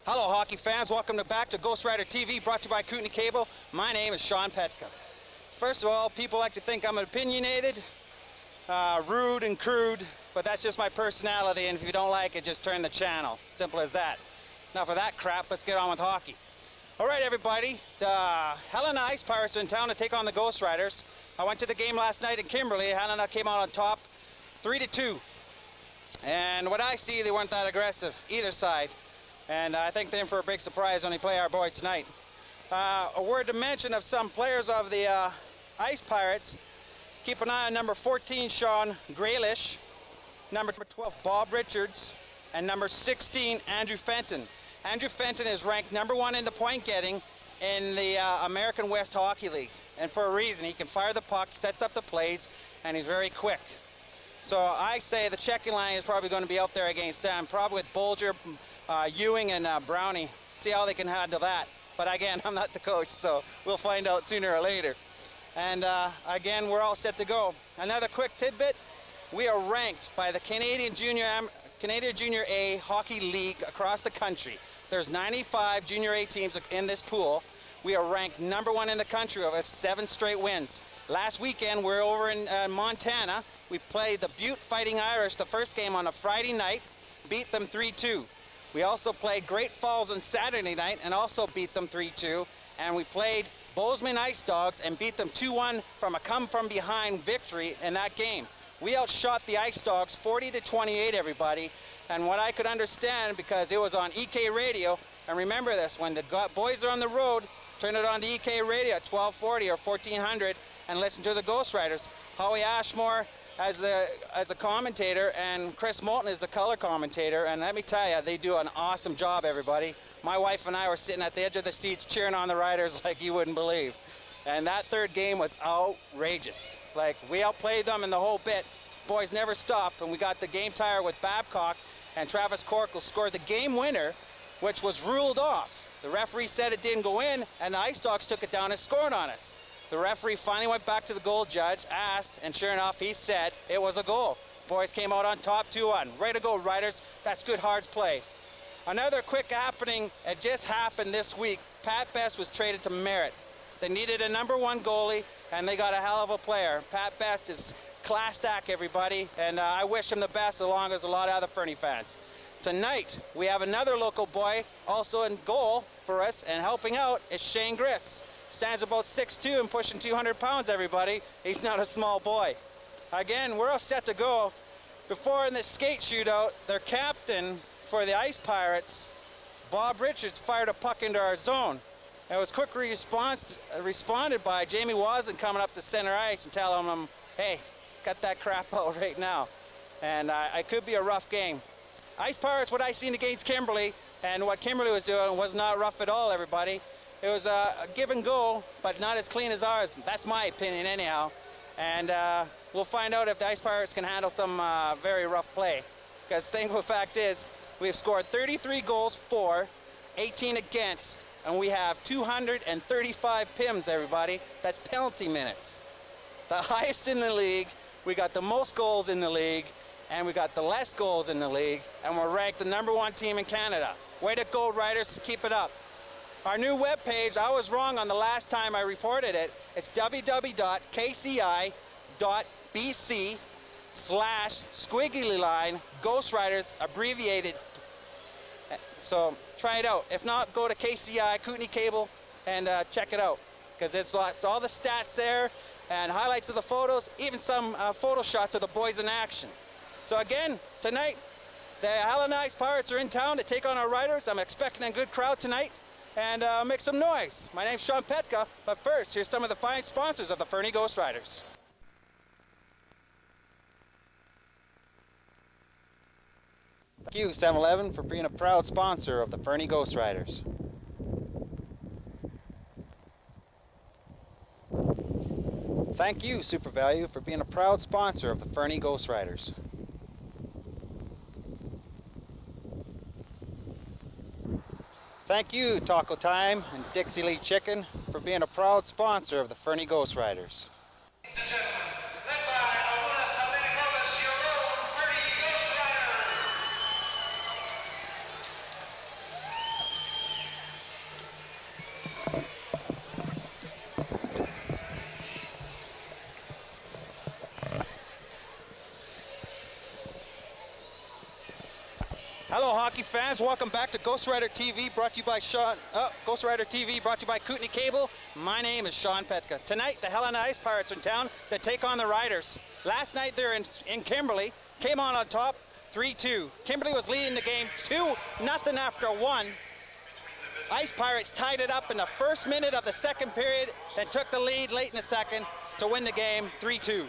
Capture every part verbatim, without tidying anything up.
Hello hockey fans, welcome to back to Ghost Rider T V, brought to you by Kootenai Cable. My name is Sean Petka. First of all, people like to think I'm opinionated, uh, rude and crude, but that's just my personality, and if you don't like it, just turn the channel. Simple as that. Now for that crap, let's get on with hockey. All right everybody, the Helena Ice Pirates are in town to take on the Ghost Riders. I went to the game last night in Kimberley. Helena came out on top, three to two. And what I see, they weren't that aggressive, either side. And I think they're in for a big surprise when they play our boys tonight. Uh, a word to mention of some players of the uh, Ice Pirates. Keep an eye on number fourteen, Sean Graylish, number twelve, Bob Richards, and number sixteen, Andrew Fenton. Andrew Fenton is ranked number one in the point getting in the uh, American West Hockey League. And for a reason, he can fire the puck, sets up the plays, and he's very quick. So I say the checking line is probably going to be out there against them, probably with Bolger, Uh, Ewing and uh, Brownie. See how they can handle that. But again, I'm not the coach, so we'll find out sooner or later. And uh, again, we're all set to go. Another quick tidbit, we are ranked by the Canadian Junior, Am Canadian Junior A Hockey League across the country. There's ninety-five Junior A teams in this pool. We are ranked number one in the country with seven straight wins. Last weekend, we're over in uh, Montana. We played the Butte Fighting Irish the first game on a Friday night, beat them three two. We also played Great Falls on Saturday night and also beat them three two. And we played Bozeman Ice Dogs and beat them two one from a come-from-behind victory in that game. We outshot the Ice Dogs forty to twenty-eight, everybody. And what I could understand, because it was on E K Radio, and remember this, when the boys are on the road, turn it on to E K Radio at twelve forty or fourteen hundred and listen to the Ghost Riders. Howie Ashmore as the as a commentator, and Chris Moulton is the color commentator, and let me tell you, they do an awesome job, everybody. My wife and I were sitting at the edge of the seats cheering on the Riders like you wouldn't believe. And that third game was outrageous. Like, we outplayed them in the whole bit. Boys never stopped, and we got the game tire with Babcock, and Travis Corkle scored the game winner, which was ruled off. The referee said it didn't go in, and the Ice Dogs took it down and scored on us. The referee finally went back to the goal judge, asked, and sure enough, he said it was a goal. Boys came out on top two one. Way to go, Riders. That's good hard play. Another quick happening, it just happened this week. Pat Best was traded to Merritt. They needed a number one goalie, and they got a hell of a player. Pat Best is class act, everybody, and uh, I wish him the best, along as a lot of other Fernie fans. Tonight, we have another local boy also in goal for us, and helping out is Shane Griss. Stands about six two and pushing two hundred pounds, everybody. He's not a small boy. Again, we're all set to go. Before in the skate shootout, their captain for the Ice Pirates, Bob Richards, fired a puck into our zone. It was quickly response, uh, responded by Jamie Wasden coming up to center ice and telling him, hey, cut that crap out right now. And uh, it could be a rough game. Ice Pirates, what I seen against Kimberley, and what Kimberley was doing was not rough at all, everybody. It was a, a give and go, but not as clean as ours. That's my opinion anyhow. And uh, we'll find out if the Ice Pirates can handle some uh, very rough play. Because the thing of the fact is, we've scored thirty-three goals for, eighteen against, and we have two hundred thirty-five P I Ms, everybody. That's penalty minutes. The highest in the league, we got the most goals in the league, and we got the less goals in the league, and we're ranked the number one team in Canada. Way to go, Riders, keep it up. Our new webpage, I was wrong on the last time I reported it. It's w w w dot k c i dot b c slash squiggly line Ghost Riders abbreviated. So try it out. If not, go to K C I, Kootenai Cable, and uh, check it out. Because there's lots, all the stats there, and highlights of the photos, even some uh, photo shots of the boys in action. So again, tonight, the Helena Ice Pirates are in town to take on our Riders. I'm expecting a good crowd tonight. And uh, make some noise. My name's Sean Petka, but first, here's some of the fine sponsors of the Fernie Ghost Riders. Thank you, seven eleven, for being a proud sponsor of the Fernie Ghost Riders. Thank you, Super Value, for being a proud sponsor of the Fernie Ghost Riders. Thank you, Taco Time and Dixie Lee Chicken, for being a proud sponsor of the Fernie Ghost Riders. Hello, hockey fans. Welcome back to Ghost Rider T V, brought to you by Sean. Uh, Ghost Rider T V, brought to you by Kootenay Cable. My name is Sean Petka. Tonight, the Helena Ice Pirates are in town to take on the Riders. Last night, they're in, in Kimberley. Came on on top, three two. Kimberley was leading the game two nothing after one. Ice Pirates tied it up in the first minute of the second period, then took the lead late in the second to win the game three two.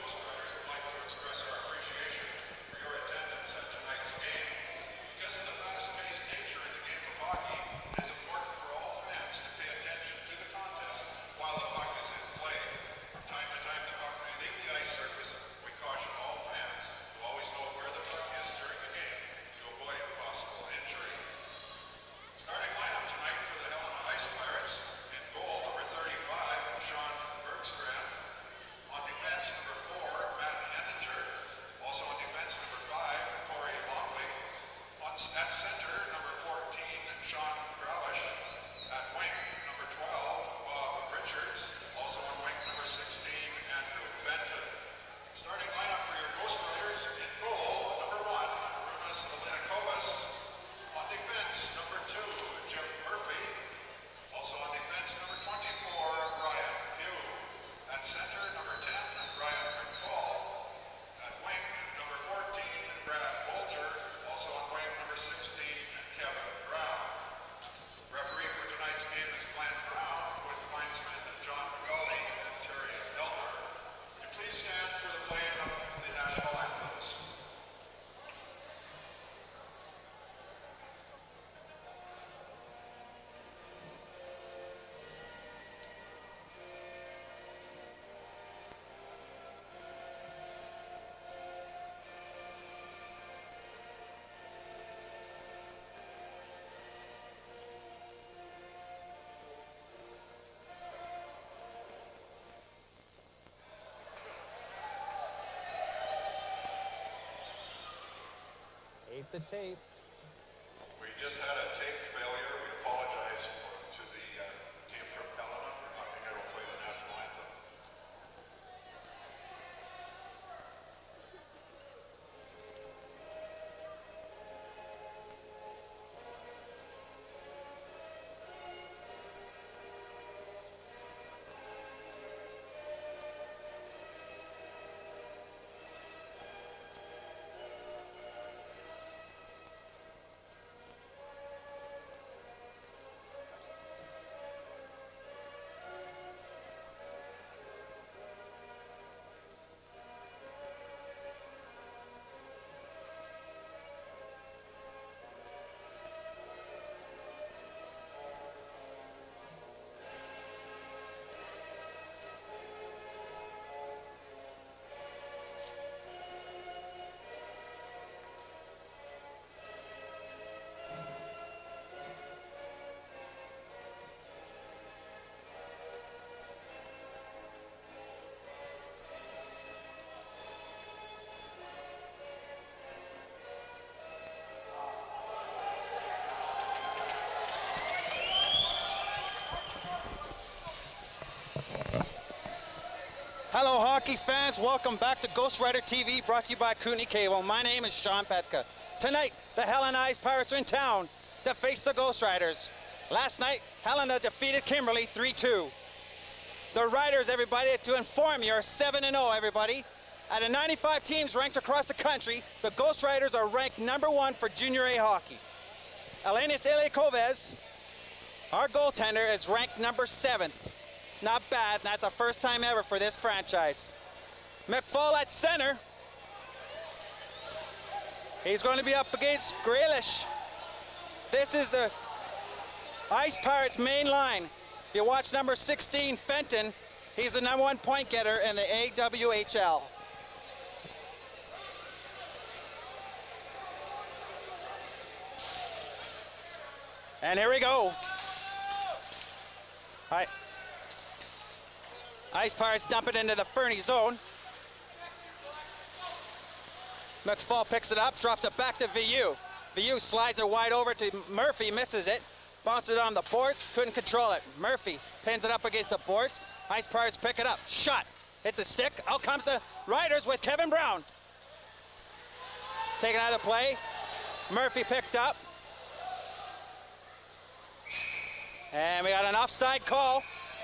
At center, number fourteen, Sean Gralish. At wing, number twelve, Bob Richards. Also on wing, number sixteen, Andrew Fenton. Starting lineup for your Ghost Riders: in goal, number one, Runas Alinakovas. On defense, number two, Jim Murphy. Also on defense, number twenty-four, Ryan Pugh. At center, number ten, Ryan McFall. At wing, number fourteen, Brad Bolger. Also on wing, number sixteen, Kevin Brown. Referee for tonight's game is Glenn Brown, with linesmen John McGauley and Terry Elmer. Would you please stand for the playing of the national anthems? Tape the tape. We just had a tape failure. We apologize to the uh, team from Helena for not being able to play the national anthem. Hello, hockey fans. Welcome back to Ghost Rider T V, brought to you by Kootenay Cable. My name is Sean Petka. Tonight, the Helena Ice Pirates are in town to face the Ghost Riders. Last night, Helena defeated Kimberley three two. The Riders, everybody, to inform you, are seven and oh, everybody. Out of ninety-five teams ranked across the country, the Ghost Riders are ranked number one for Junior A hockey. Elenis Elikovez, our goaltender, is ranked number seventh. Not bad, that's the first time ever for this franchise. McFall at center. He's going to be up against Gralish. This is the Ice Pirates main line. If you watch number sixteen, Fenton, he's the number one point getter in the A W H L. And here we go. Hi. Ice Pirates dump it into the Fernie zone. McFall picks it up, drops it back to V U. V U slides it wide over to Murphy, misses it. Bounces it on the boards, couldn't control it. Murphy pins it up against the boards. Ice Pirates pick it up, shot. Hits a stick, out comes the Riders with Kevin Brown. Taken out of the play. Murphy picked up. And we got an offside call.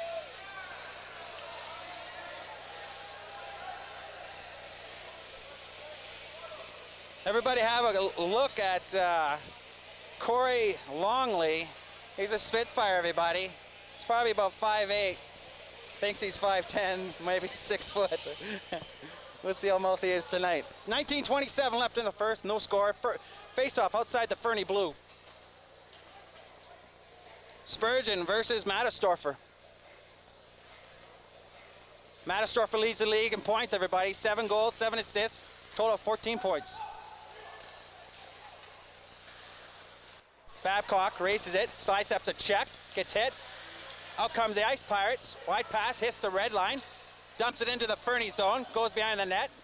Everybody have a look at uh, Corey Longley. He's a Spitfire, everybody. He's probably about five eight. Thinks he's five ten, maybe six foot. We'll see how healthy he is tonight. nineteen twenty-seven left in the first, no score. Face-off outside the Fernie blue. Spurgeon versus Mattersdorfer. Mattersdorfer leads the league in points, everybody. Seven goals, seven assists, total of fourteen points. Babcock races it, slides up to check, gets hit. Out comes the Ice Pirates. Wide pass, hits the red line. Dumps it into the Fernie zone, goes behind the net.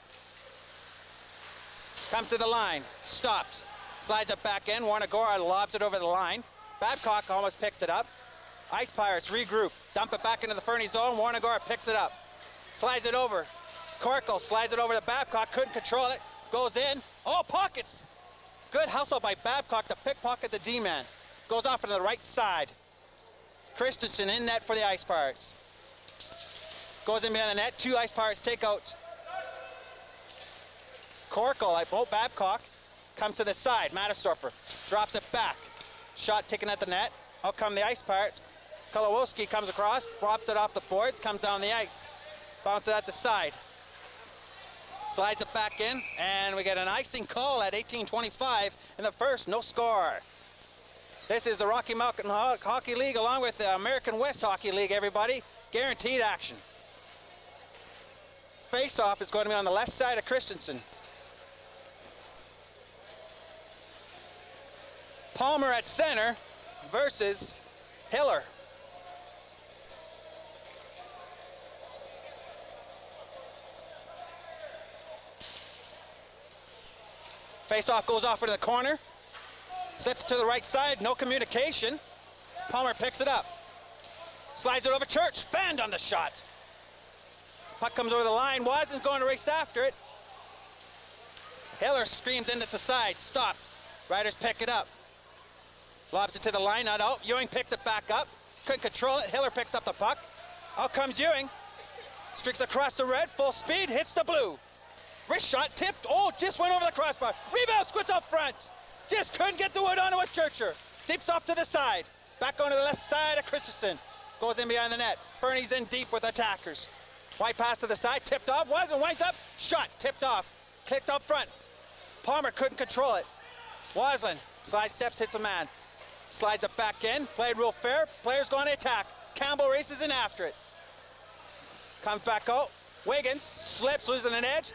Comes to the line, stops. Slides it back in, Warnagora lobs it over the line. Babcock almost picks it up. Ice Pirates regroup, dump it back into the Fernie zone. Warnagora picks it up, slides it over. Corkle slides it over to Babcock, couldn't control it, goes in. Oh, pockets! Good hustle by Babcock to pickpocket the D-man. Goes off to the right side. Christensen in net for the Ice Pirates. Goes in behind the net, two Ice Pirates take out. Corkle, like both Babcock, comes to the side. Mattersdorfer drops it back. Shot taken at the net. Out come the Ice Pirates. Kolowski comes across, drops it off the boards, comes down the ice. Bounces it at the side. Slides it back in, and we get an icing call at eighteen twenty-five in the first, no score. This is the Rocky Mountain Hockey League along with the American West Hockey League, everybody. Guaranteed action. Face-off is going to be on the left side of Christensen. Palmer at center versus Hiller. Face-off goes off into the corner. Slips to the right side, no communication. Palmer picks it up. Slides it over Church, fanned on the shot. Puck comes over the line, Watson's going to race after it. Hiller screams in at the side, stopped. Riders pick it up. Lobs it to the line, not out. Ewing picks it back up. Couldn't control it, Hiller picks up the puck. Out comes Ewing. Streaks across the red, full speed, hits the blue. Wrist shot, tipped, oh, just went over the crossbar. Rebound, squirts up front. Just couldn't get the wood onto a Churcher. Dips off to the side. Back onto the left side of Christensen. Goes in behind the net. Fernie's in deep with attackers. Wide pass to the side, tipped off, wasn't, winds up, shot, tipped off. Kicked up front. Palmer couldn't control it. Waslin, slide steps, hits a man. Slides it back in, played real fair. Players going to attack. Campbell races in after it. Comes back out. Wiggins slips, losing an edge.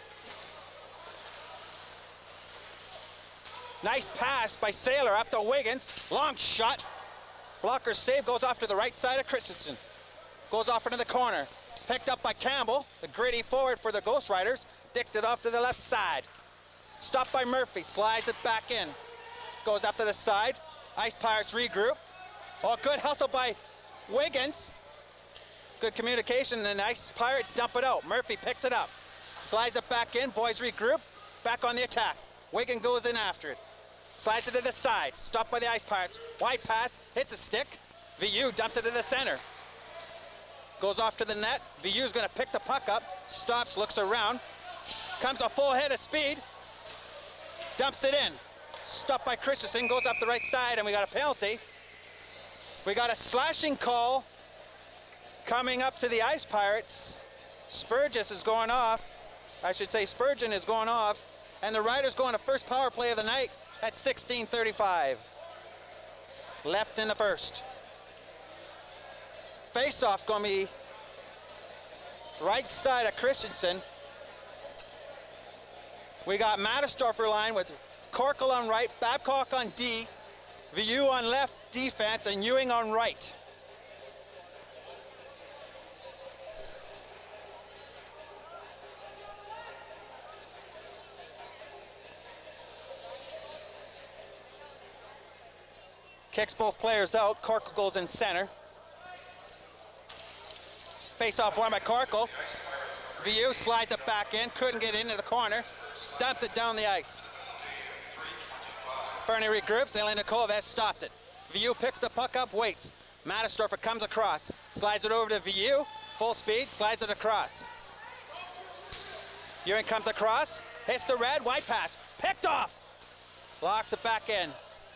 Nice pass by Saylor up to Wiggins. Long shot. Blocker save, goes off to the right side of Christensen. Goes off into the corner. Picked up by Campbell, the gritty forward for the Ghost Riders. Dicked it off to the left side. Stopped by Murphy, slides it back in. Goes up to the side. Ice Pirates regroup. Oh, good hustle by Wiggins. Good communication, and the Ice Pirates dump it out. Murphy picks it up. Slides it back in, boys regroup. Back on the attack. Wiggins goes in after it. Slides it to the side, stopped by the Ice Pirates. Wide pass, hits a stick. V U dumps it to the center. Goes off to the net. V U's gonna pick the puck up. Stops, looks around. Comes a full head of speed. Dumps it in. Stopped by Christensen, goes up the right side, and we got a penalty. We got a slashing call coming up to the Ice Pirates. Spurgis is going off. I should say Spurgeon is going off. And the Riders going to first power play of the night at sixteen thirty-five. Left in the first. Face-off's going to be right side of Christensen. We got Mattersdorfer line with Corkle on right, Babcock on D, V U on left defense, and Ewing on right. Kicks both players out. Corkle goes in center. Face-off won by Corkle. V U slides it back in. Couldn't get into the corner. Dumps it down the ice. Bernie regroups. Elena Kovacs stops it. V U picks the puck up, waits. Mattersdorfer comes across, slides it over to V U, full speed, slides it across. Ewing comes across, hits the red, white pass, picked off. Locks it back in.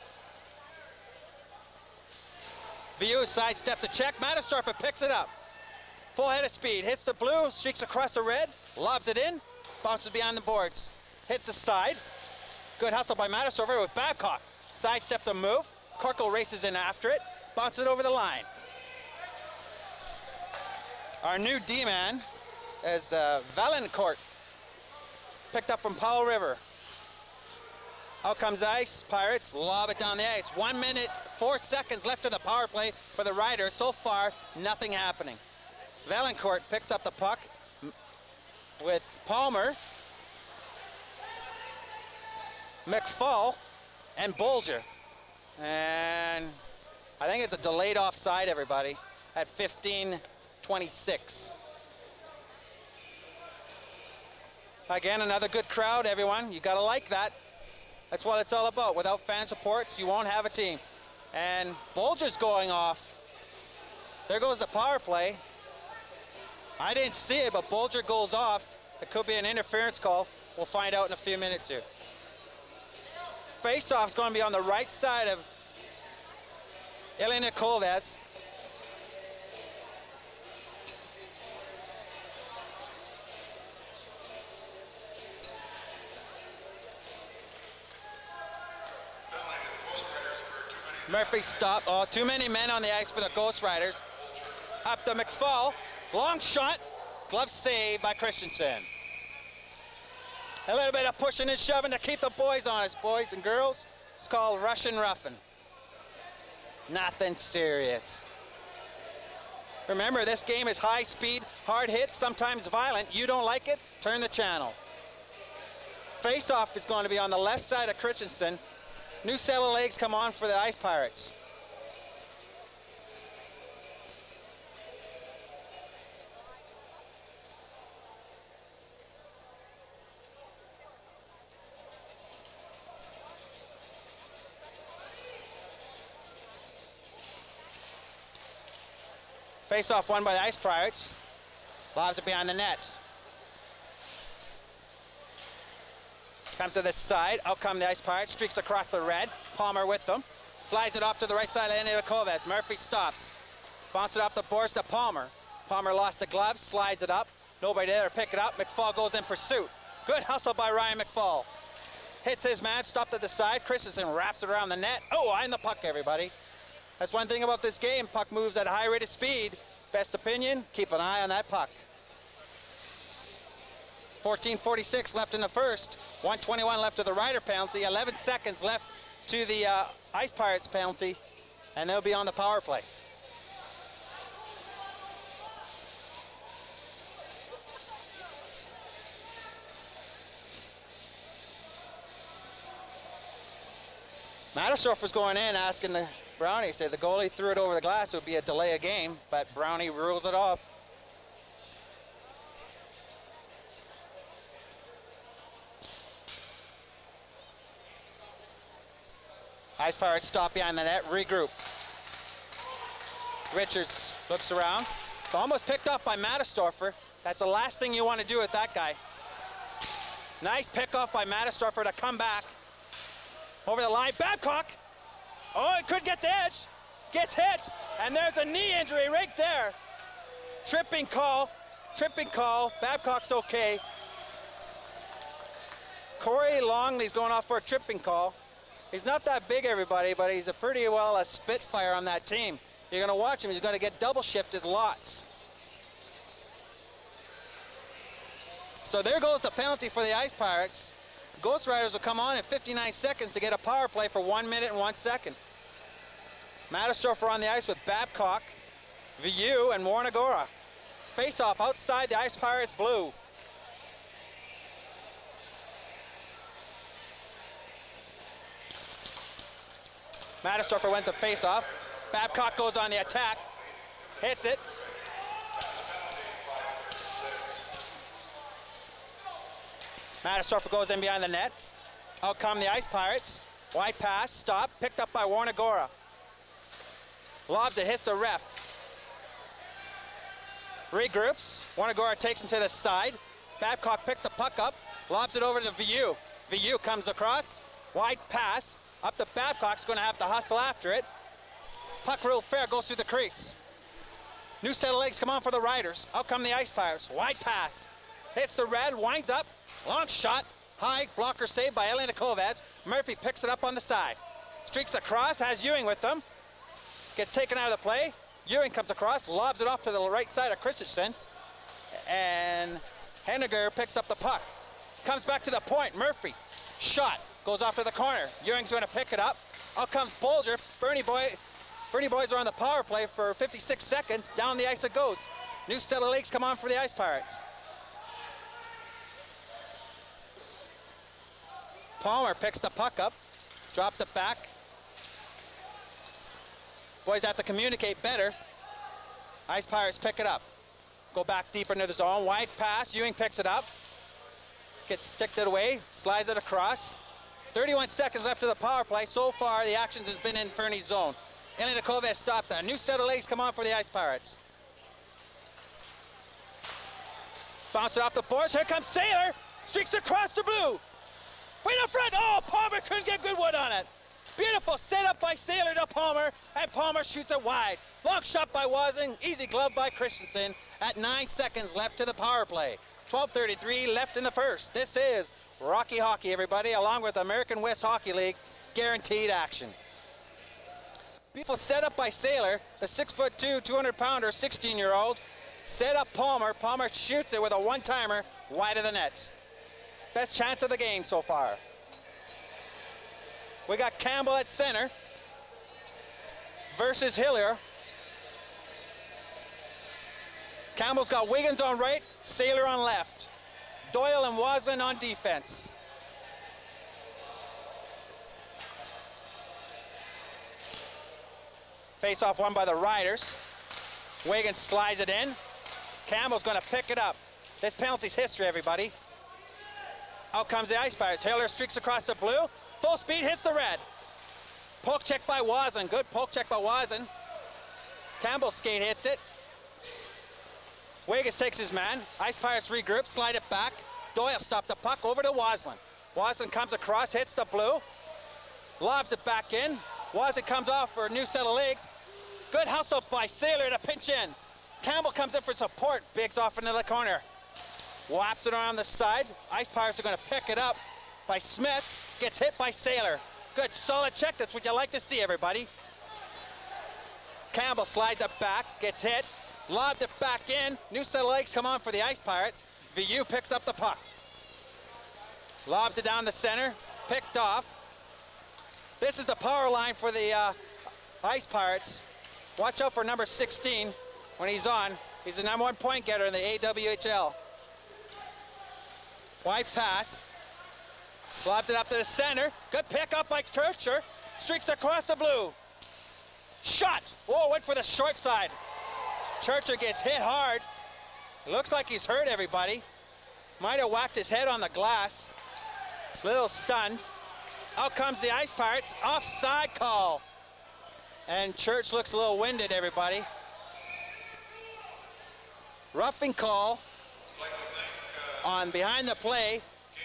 V U sidestep to check. Mattersdorfer picks it up. Full head of speed, hits the blue, streaks across the red, lobs it in, bounces behind the boards. Hits the side. Good hustle by Mattersdorfer with Babcock. Sidestep to move. Korkle races in after it, bounces it over the line. Our new D-man is uh, Valancourt, picked up from Powell River. Out comes the Ice Pirates, lob it down the ice. One minute, four seconds left of the power play for the Riders. So far, nothing happening. Valancourt picks up the puck with Palmer, McFall, and Bolger. And I think it's a delayed offside, everybody, at fifteen twenty-six. Again, another good crowd, everyone. You gotta like that. That's what it's all about. Without fan supports, you won't have a team. And Bolger's going off. There goes the power play. I didn't see it, but Bolger goes off. It could be an interference call. We'll find out in a few minutes here. Face-off is going to be on the right side of Elena Kovacs. Murphy stopped. Oh, too many men on the ice for the Ghost Riders. Up to McFall. Long shot. Glove save by Christensen. A little bit of pushing and shoving to keep the boys honest, boys and girls. It's called Russian roughing. Nothing serious. Remember, this game is high speed, hard hits, sometimes violent. You don't like it? Turn the channel. Face-off is going to be on the left side of Christensen. New set of legs come on for the Ice Pirates. Face-off won by the Ice Pirates. Lobs it behind the net. Comes to this side. Out come the Ice Pirates. Streaks across the red. Palmer with them. Slides it off to the right side of Elena Kovacs. Murphy stops. Bounces it off the boards to Palmer. Palmer lost the gloves. Slides it up. Nobody there to pick it up. McFall goes in pursuit. Good hustle by Ryan McFall. Hits his man. Stopped at the side. Christensen wraps it around the net. Oh, eyeing the puck, everybody. That's one thing about this game. Puck moves at a high rate of speed. Best opinion, keep an eye on that puck. fourteen forty-six left in the first. one twenty-one left to the Rider penalty. eleven seconds left to the uh, Ice Pirates penalty. And they'll be on the power play. Mattersdorfer was going in asking the Brownie, said the goalie threw it over the glass, it would be a delay of game, but Brownie rules it off. Ice Pirates stop behind the net, regroup. Richards looks around. Almost picked off by Mattersdorfer. That's the last thing you want to do with that guy. Nice pick off by Mattersdorfer to come back. Over the line, Babcock. Oh, it could get the edge. Gets hit, and there's a knee injury right there. Tripping call, tripping call. Babcock's okay. Corey Longley's going off for a tripping call. He's not that big, everybody, but he's a pretty well a spitfire on that team. You're gonna watch him, he's gonna get double shifted lots. So there goes the penalty for the Ice Pirates. Ghost Riders will come on in fifty-nine seconds to get a power play for one minute and one second. Mattersdorfer on the ice with Babcock, V U, and Warnagora. Face-off outside the Ice Pirates blue. Mattersdorfer wins a face-off. Babcock goes on the attack, hits it. Mattersdorfer goes in behind the net. Out come the Ice Pirates. Wide pass, stop, picked up by Warnagora. Lobs it, hits the ref. Regroups, Warnagora takes him to the side. Babcock picks the puck up, lobs it over to V U. V U comes across, wide pass, up to Babcock's gonna have to hustle after it. Puck real fair, goes through the crease. New set of legs come on for the Riders. Out come the Ice Pirates, wide pass. Hits the red, winds up, long shot, high, blocker saved by Elena Kovacs. Murphy picks it up on the side. Streaks across, has Ewing with them. Gets taken out of the play. Ewing comes across, lobs it off to the right side of Christensen. And Henniger picks up the puck. Comes back to the point, Murphy. Shot, goes off to the corner. Ewing's gonna pick it up. Out comes Bolger. Fernie Boy, Fernie Boys are on the power play for fifty-six seconds. Down the ice it goes. New set of legs come on for the Ice Pirates. Palmer picks the puck up, drops it back. Boys have to communicate better. Ice Pirates pick it up. Go back deeper into the zone. Wide pass, Ewing picks it up. Gets sticked it away, slides it across. thirty-one seconds left of the power play. So far, the actions has been in Fernie's zone. Elena Kovacs stops. A new set of legs come on for the Ice Pirates. Bounce it off the boards. Here comes Sailor. Streaks across the blue. Right in front. Oh, Palmer couldn't get good wood on it. Beautiful set up by Sailor to Palmer, and Palmer shoots it wide. Long shot by Wazing, easy glove by Christensen at nine seconds left to the power play. twelve thirty-three left in the first. This is Rocky Hockey, everybody, along with American West Hockey League, guaranteed action. Beautiful set up by Sailor, the six foot two, two hundred pounder, sixteen year old. Set up Palmer, Palmer shoots it with a one-timer wide of the net. Best chance of the game so far. We got Campbell at center versus Hillier. Campbell's got Wiggins on right, Sailor on left. Doyle and Waslin on defense. Face-off won by the Riders. Wiggins slides it in. Campbell's gonna pick it up. This penalty's history, everybody. Out comes the Ice Pirates. Hillier streaks across the blue. Full speed, hits the red. Poke check by Wazen. Good poke check by Wazen. Campbell skate hits it. Wiggins takes his man. Ice Pirates regroup, slide it back. Doyle stops the puck over to Waslin. Waslin comes across, hits the blue. Lobs it back in. Wazen comes off for a new set of legs. Good hustle by Sailor to pinch in. Campbell comes in for support. Biggs off into the corner. Whaps it around the side. Ice Pirates are going to pick it up by Smith. Gets hit by Sailor. Good, solid check. That's what you like to see, everybody. Campbell slides it back, gets hit. Lobbed it back in. New set of legs come on for the Ice Pirates. V U picks up the puck. Lobs it down the center. Picked off. This is the power line for the uh, Ice Pirates. Watch out for number sixteen when he's on. He's the number one point getter in the A W H L. Wide pass. Lobs it up to the center. Good pick up by Kircher. Streaks across the blue. Shot. Whoa, went for the short side. Churcher gets hit hard. Looks like he's hurt, everybody. Might have whacked his head on the glass. Little stunned. Out comes the Ice Pirates. Offside call. And Church looks a little winded, everybody. Roughing call on behind the play.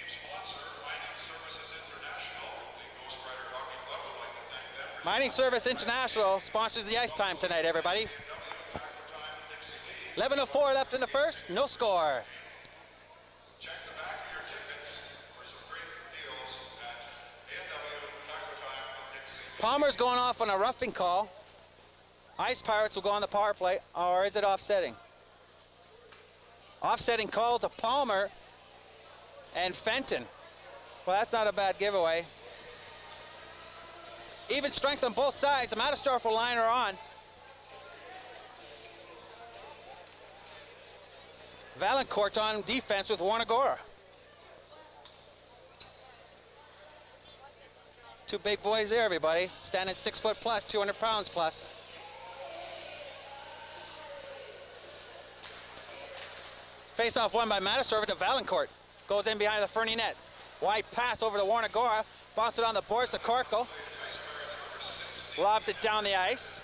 Mining Service International sponsors the ice time tonight, everybody. eleven oh four left in the first, no score. Check the back of your tickets for some great deals at A and W Taco Time of Dixie. Palmer's going off on a roughing call. Ice Pirates will go on the power play, or is it offsetting? Offsetting call to Palmer and Fenton. Well, that's not a bad giveaway. Even strength on both sides. The Mattersdorfer line are on. Valancourt on defense with Warnagora. Two big boys there, everybody. Standing six foot plus, two hundred pounds plus. Face-off won by Mattersdorfer to Valancourt. Goes in behind the Fernie net. Wide pass over to Warnagora. Bounce it on the boards to Corkle. Lobs it down the ice.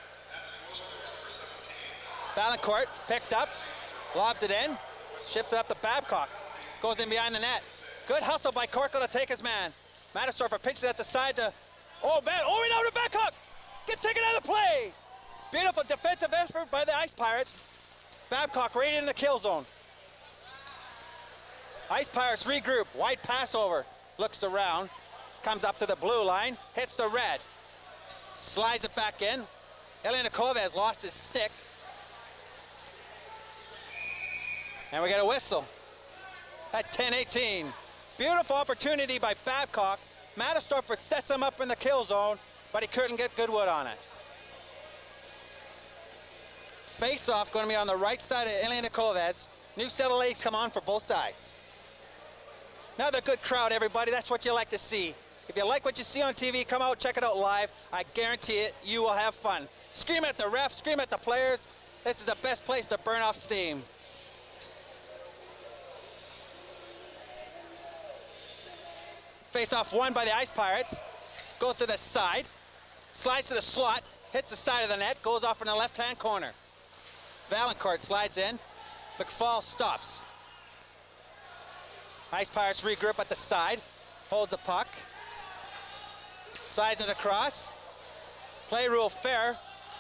Valancourt picked up, lobs it in, ships it up to Babcock. Goes in behind the net. Good hustle by Corkle to take his man. Mattersdorfer pitches at the side to, oh man, oh now to Babcock! Get taken out of the play! Beautiful defensive effort by the Ice Pirates. Babcock right in the kill zone. Ice Pirates regroup, wide pass over. Looks around, comes up to the blue line, hits the red. Slides it back in. Elianikov has lost his stick. And we get a whistle at ten eighteen. Beautiful opportunity by Babcock. Mattersdorfer sets him up in the kill zone, but he couldn't get Goodwood on it. Face-off going to be on the right side of Elianikov's. New set of legs come on for both sides. Another good crowd, everybody. That's what you like to see. If you like what you see on T V, come out, check it out live. I guarantee it, you will have fun. Scream at the refs, scream at the players. This is the best place to burn off steam. Face-off won by the Ice Pirates. Goes to the side, slides to the slot, hits the side of the net, goes off in the left-hand corner. Valancourt slides in. McFall stops. Ice Pirates regroup at the side, holds the puck, slides it across. Play rule fair.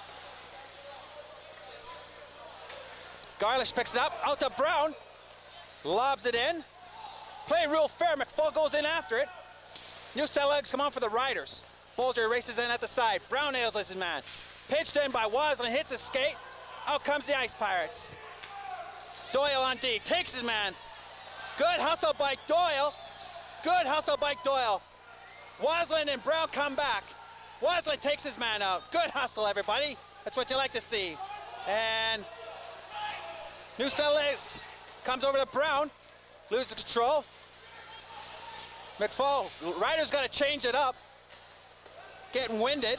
Garlish picks it up, out to Brown, lobs it in. Play rule fair, McFall goes in after it. New set legs come on for the Riders. Bolger races in at the side. Brown nails his man. Pitched in by Waslin, hits his skate. Out comes the Ice Pirates. Doyle on D, takes his man. Good hustle by Doyle. Good hustle by Doyle. Waslin and Brown come back. Waslin takes his man out. Good hustle, everybody. That's what you like to see. And new set legs comes over to Brown. Loses control. McFall, Ryder's got to change it up. Getting winded.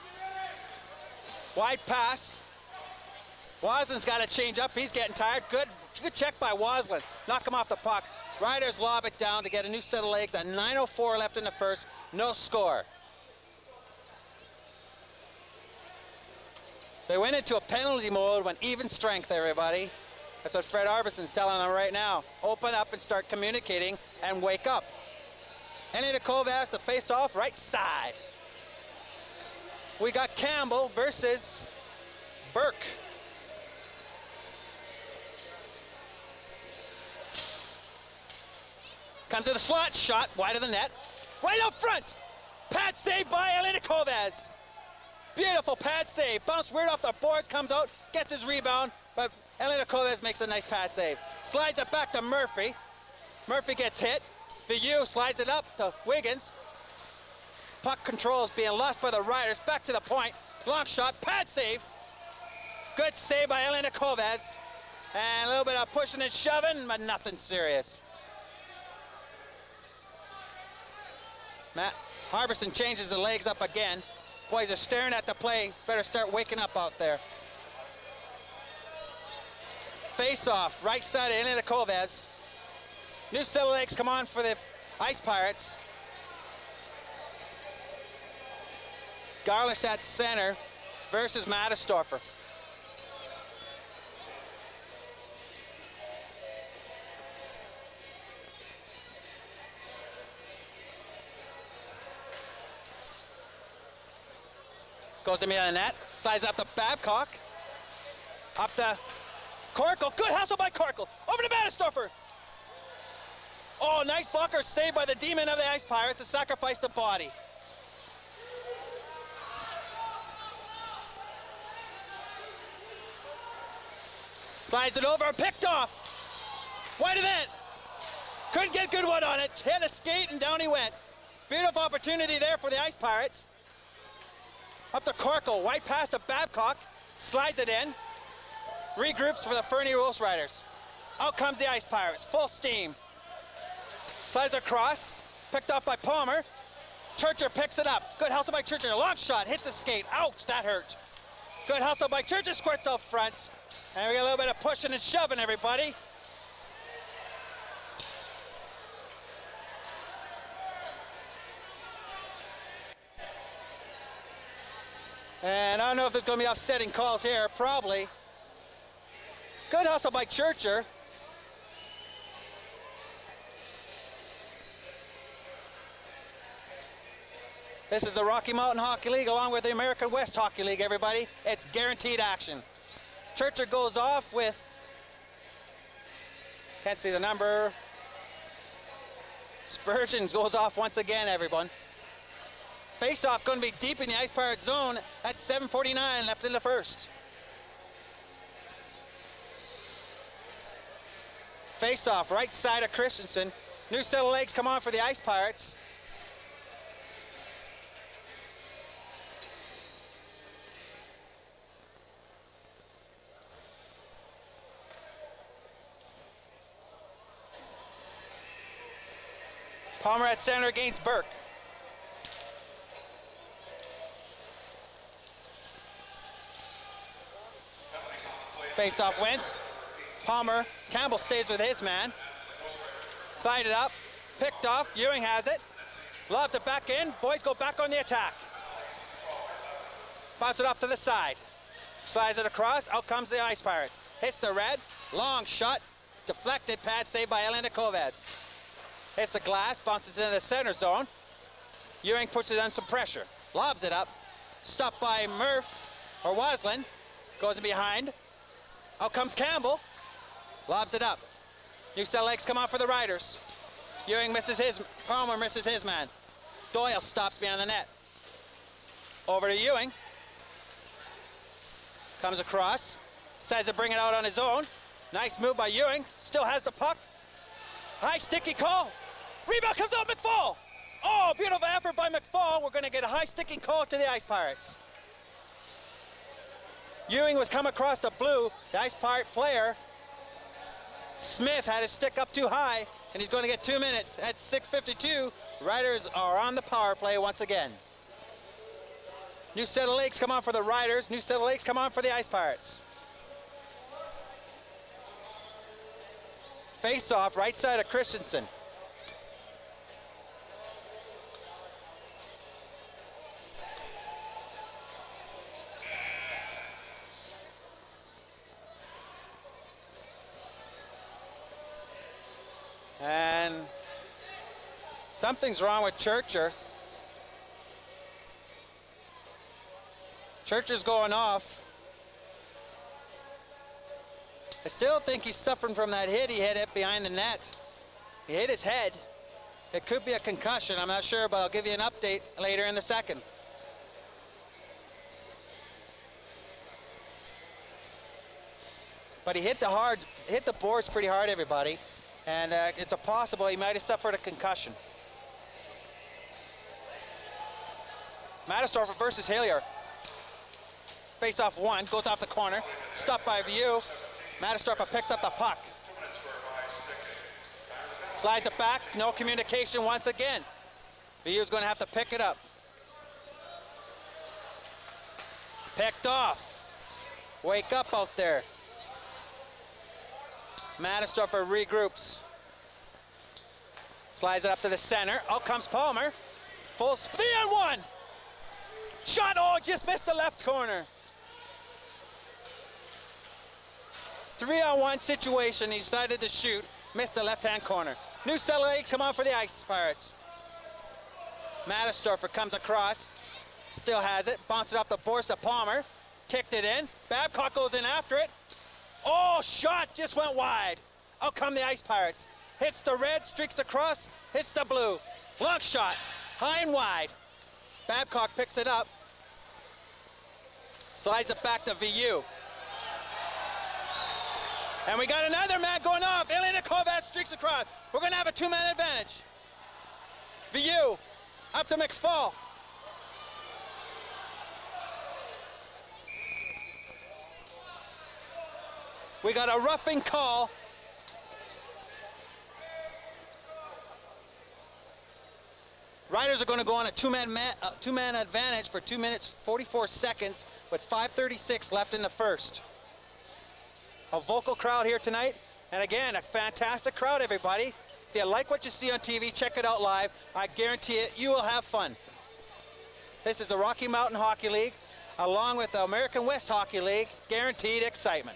Wide pass. Waslin's got to change up. He's getting tired. Good, good check by Waslin. Knock him off the puck. Riders lob it down to get a new set of legs. At nine oh four left in the first. No score. They went into a penalty mode when even strength, everybody. That's what Fred Arbison's telling them right now. Open up and start communicating and wake up. Elianikov has the face-off right side. We got Campbell versus Burke. Comes to the slot, shot wide of the net. Right up front. Pad save by Elianikov. Beautiful pad save. Bounced weird off the boards, comes out, gets his rebound, but Elianikov makes a nice pad save. Slides it back to Murphy. Murphy gets hit. V U slides it up to Wiggins. Puck control is being lost by the Riders. Back to the point. Long shot, pad save. Good save by Elianikov. And a little bit of pushing and shoving, but nothing serious. Matt Harbison changes the legs up again. Boys are staring at the play. Better start waking up out there. Face-off, right side of Elianikov. New set of legs come on for the Ice Pirates. Garlish at center versus Mattersdorfer. Goes to me on the net, slides up to Babcock. Up to Corkle, good hustle by Corkle. Over to Mattersdorfer. Oh, nice blocker saved by the demon of the Ice Pirates to sacrifice the body. Slides it over, picked off. Wide of it. Couldn't get Goodwood on it. Hit a skate and down he went. Beautiful opportunity there for the Ice Pirates. Up to Corkle, white pass to Babcock. Slides it in. Regroups for the Fernie Roast Riders. Out comes the Ice Pirates, full steam. Slides across, picked up by Palmer. Churcher picks it up. Good hustle by Churcher. Long shot, hits the skate. Ouch, that hurt. Good hustle by Churcher, squirts out front. And we got a little bit of pushing and shoving, everybody. don't know if there's going to be offsetting calls here. Probably. Good hustle by Churcher. This is the Rocky Mountain Hockey League along with the American West Hockey League, everybody. It's guaranteed action. Churcher goes off with, can't see the number. Spurgeon goes off once again, everyone. Face-off going to be deep in the Ice Pirates zone at seven forty-nine left in the first. Face-off, right side of Christensen. New set of legs come on for the Ice Pirates. Palmer at center against Burke. Face-off wins. Palmer, Campbell stays with his man. Sided up, picked off, Ewing has it. Lobs it back in, boys go back on the attack. Bounce it off to the side. Slides it across, out comes the Ice Pirates. Hits the red, long shot, deflected, pad saved by Elena Kovacs. Hits the glass, bounces into the center zone. Ewing puts it on some pressure. Lobs it up. Stopped by Murph, or Waslin. Goes in behind. Out comes Campbell. Lobs it up. New set legs come out for the Riders. Ewing misses his, Palmer misses his man. Doyle stops behind the net. Over to Ewing. Comes across. Decides to bring it out on his own. Nice move by Ewing. Still has the puck. High sticky call. Rebound comes out McFall. Oh, beautiful effort by McFall. We're going to get a high sticking call to the Ice Pirates. Ewing was come across the blue. The Ice Pirate player, Smith, had his stick up too high, and he's going to get two minutes. At six fifty-two, Riders are on the power play once again. New set of legs come on for the Riders. New set of legs come on for the Ice Pirates. Face-off, right side of Christensen. And something's wrong with Churcher. Churcher's going off. I still think he's suffering from that hit. He hit it behind the net. He hit his head. It could be a concussion. I'm not sure, but I'll give you an update later in the second. But he hit the hard, hit the boards pretty hard, everybody. And uh, it's a possible he might have suffered a concussion. Mattersdorfer versus Hillier. Face off one, goes off the corner. Stopped by View. Mattersdorfer picks up the puck. Slides it back, no communication once again. View's going to have to pick it up. Picked off. Wake up out there. Mattersdorfer regroups. Slides it up to the center. Out comes Palmer. Full three on one. Shot, oh, just missed the left corner. Three on one situation. He decided to shoot. Missed the left-hand corner. New set of legs come on for the Ice Pirates. Mattersdorfer comes across. Still has it. Bounced it off the boards of Palmer. Kicked it in. Babcock goes in after it. Oh, shot just went wide. Out come the Ice Pirates. Hits the red, streaks across, hits the blue. Long shot, high and wide. Babcock picks it up. Slides it back to V U. And we got another man going off. Elena Kovacs streaks across. We're going to have a two-man advantage. V U up to McFall. We got a roughing call. Riders are going to go on a two-man uh, two-man advantage for two minutes, forty-four seconds, with five thirty-six left in the first. A vocal crowd here tonight, and again, a fantastic crowd, everybody. If you like what you see on T V, check it out live. I guarantee it, you will have fun. This is the Rocky Mountain Hockey League. along with the American West Hockey League, guaranteed excitement.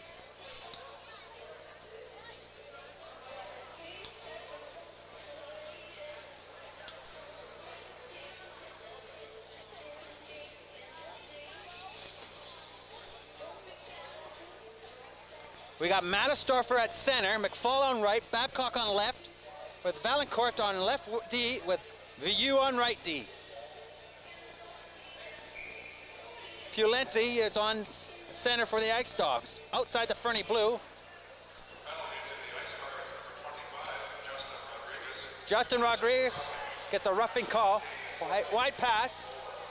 We got Mattistorfer at center, McFall on right, Babcock on left, with Valancourt on left D, with Vieux on right D. Pulenti is on center for the Ice Dogs. Outside the Fernie Blue. Justin Rodriguez gets a roughing call. Wide, wide pass.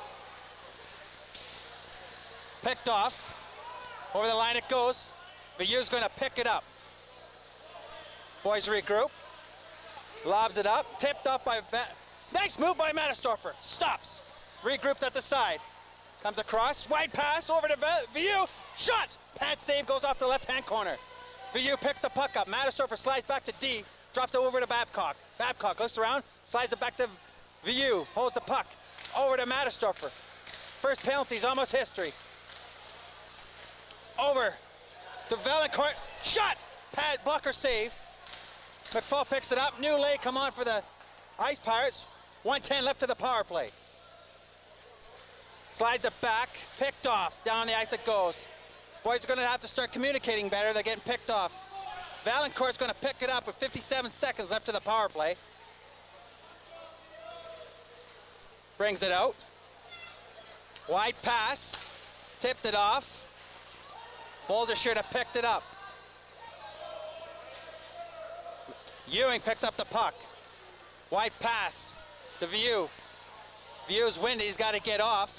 Picked off. Over the line it goes. Vieux's going to pick it up. Boys regroup. Lobs it up. Tipped up by Va Nice move by Mattistorfer. Stops. Regroups at the side. Comes across. Wide pass over to Vieux. Shot! Pad save goes off the left-hand corner. Vieux picks the puck up. Mattistorfer slides back to D. Drops it over to Babcock. Babcock looks around. Slides it back to Vieux. Holds the puck. Over to Mattistorfer. First penalty is almost history. Over to Valancourt. Shot! Pad blocker save. McFall picks it up. New lay come on for the Ice Pirates. one ten left to the power play. Slides it back. Picked off. Down the ice it goes. Boys are going to have to start communicating better. They're getting picked off. Valancourt's going to pick it up with fifty-seven seconds left to the power play. Brings it out. Wide pass. Tipped it off. Boulder should have picked it up. Ewing picks up the puck. Wide pass to Vieux. Vieux's windy, he's got to get off.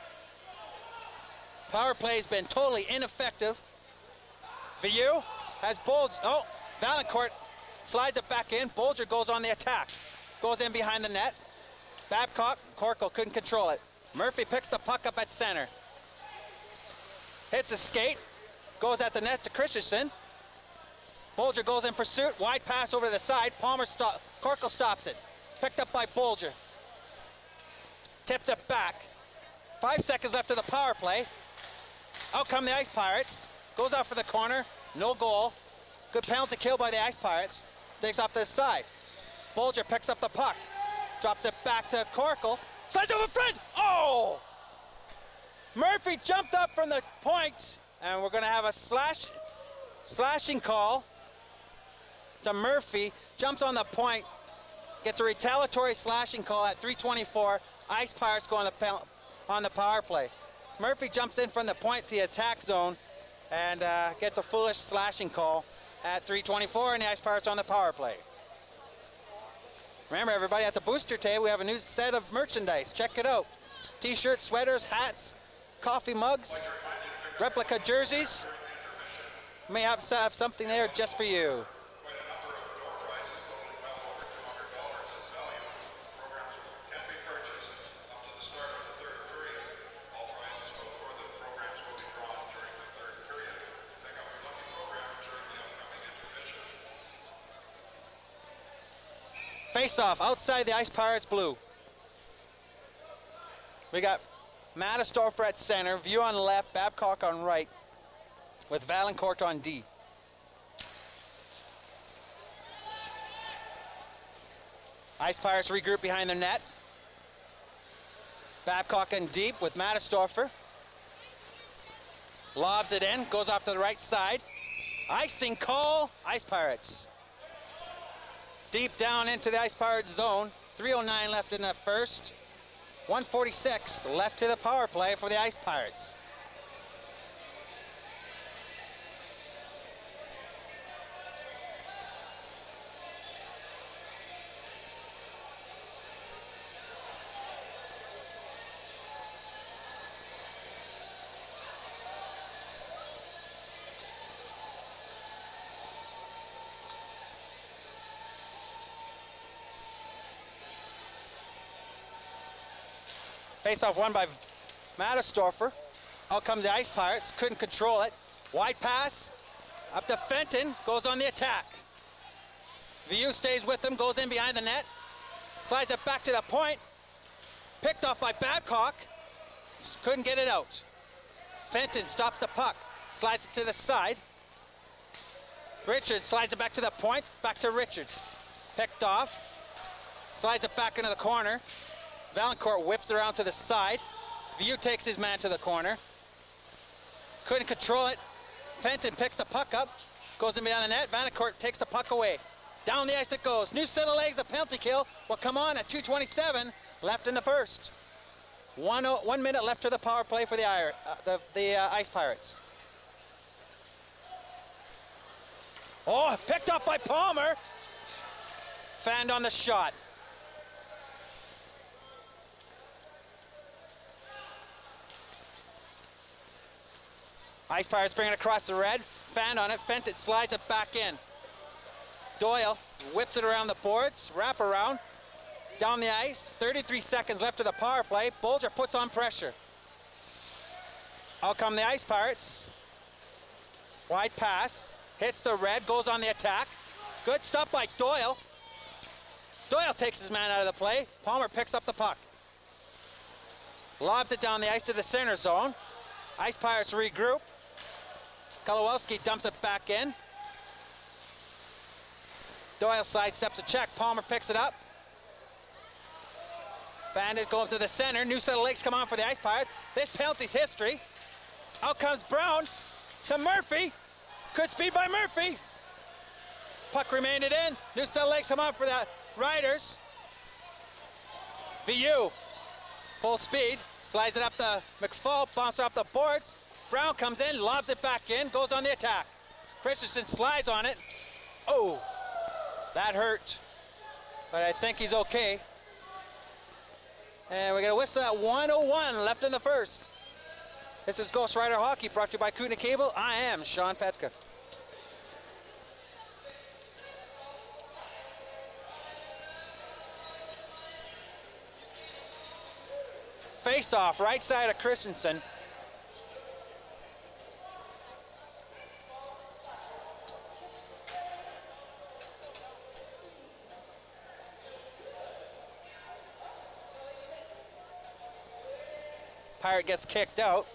Power play's been totally ineffective. Vieux has Bolger. Oh, Valancourt slides it back in. Bolger goes on the attack. Goes in behind the net. Babcock, Corkle couldn't control it. Murphy picks the puck up at center. Hits a skate. Goes at the net to Christensen. Bolger goes in pursuit. Wide pass over to the side. Palmer stop. Corkle stops it. Picked up by Bolger. Tipped it back. Five seconds left of the power play. Out come the Ice Pirates. Goes out for the corner. No goal. Good penalty kill by the Ice Pirates. Takes off to the side. Bolger picks up the puck. Drops it back to Corkle. Slides over front. Oh! Murphy jumped up from the point, and we're going to have a slash, slashing call to Murphy. Jumps on the point. Gets a retaliatory slashing call at three twenty-four. Ice Pirates go on the, on the power play. Murphy jumps in from the point to the attack zone and uh, gets a foolish slashing call at three twenty-four, and the Ice Pirates on the power play. Remember, everybody, at the booster table, we have a new set of merchandise. Check it out. T-shirts, sweaters, hats, coffee mugs, replica jerseys. We may have, have something there just for you. Face off outside the Ice Pirates blue. We got Mattistorfer at center, Vieux on left, Babcock on right, with Valancourt on D. Ice Pirates regroup behind their net. Babcock in deep with Mattistorfer. Lobs it in, goes off to the right side. Icing call, Ice Pirates. Deep down into the Ice Pirates zone. three oh nine left in the first. one forty-six left to the power play for the Ice Pirates. Face-off won by Mattistorfer. Out comes the Ice Pirates, couldn't control it. Wide pass, up to Fenton, goes on the attack. Vieux stays with him, goes in behind the net. Slides it back to the point. Picked off by Babcock. Couldn't get it out. Fenton stops the puck, slides it to the side. Richards slides it back to the point, back to Richards. Picked off, slides it back into the corner. Valancourt whips around to the side. Vieux takes his man to the corner. Couldn't control it. Fenton picks the puck up, goes in behind the net. Valancourt takes the puck away. Down the ice it goes. New set of legs, the penalty kill will come on at two twenty-seven left in the first. One, oh, one minute left to the power play for the, uh, the, the uh, Ice Pirates. Oh, picked up by Palmer. Fanned on the shot. Ice Pirates bring it across the red. Fanned on it. Fenton slides it back in. Doyle whips it around the boards. Wrap around. Down the ice. thirty-three seconds left of the power play. Bolger puts on pressure. Out come the Ice Pirates. Wide pass. Hits the red. Goes on the attack. Good stop by Doyle. Doyle takes his man out of the play. Palmer picks up the puck. Lobs it down the ice to the center zone. Ice Pirates regroup. Kolowski dumps it back in. Doyle sidesteps a check. Palmer picks it up. Bandit going to the center. New set of legs come on for the Ice Pirates. This penalty's history. Out comes Brown to Murphy. Good speed by Murphy. Puck remained it in. New set of legs come on for the Riders. Vieux, full speed, slides it up the McFall, bounces off the boards. Brown comes in, lobs it back in, goes on the attack. Christensen slides on it. Oh, that hurt, but I think he's okay. And we got a whistle at one oh one left in the first. This is Ghost Rider Hockey, brought to you by Kootenai Cable. I am Sean Petka. Face off, right side of Christensen. Pirate gets kicked out.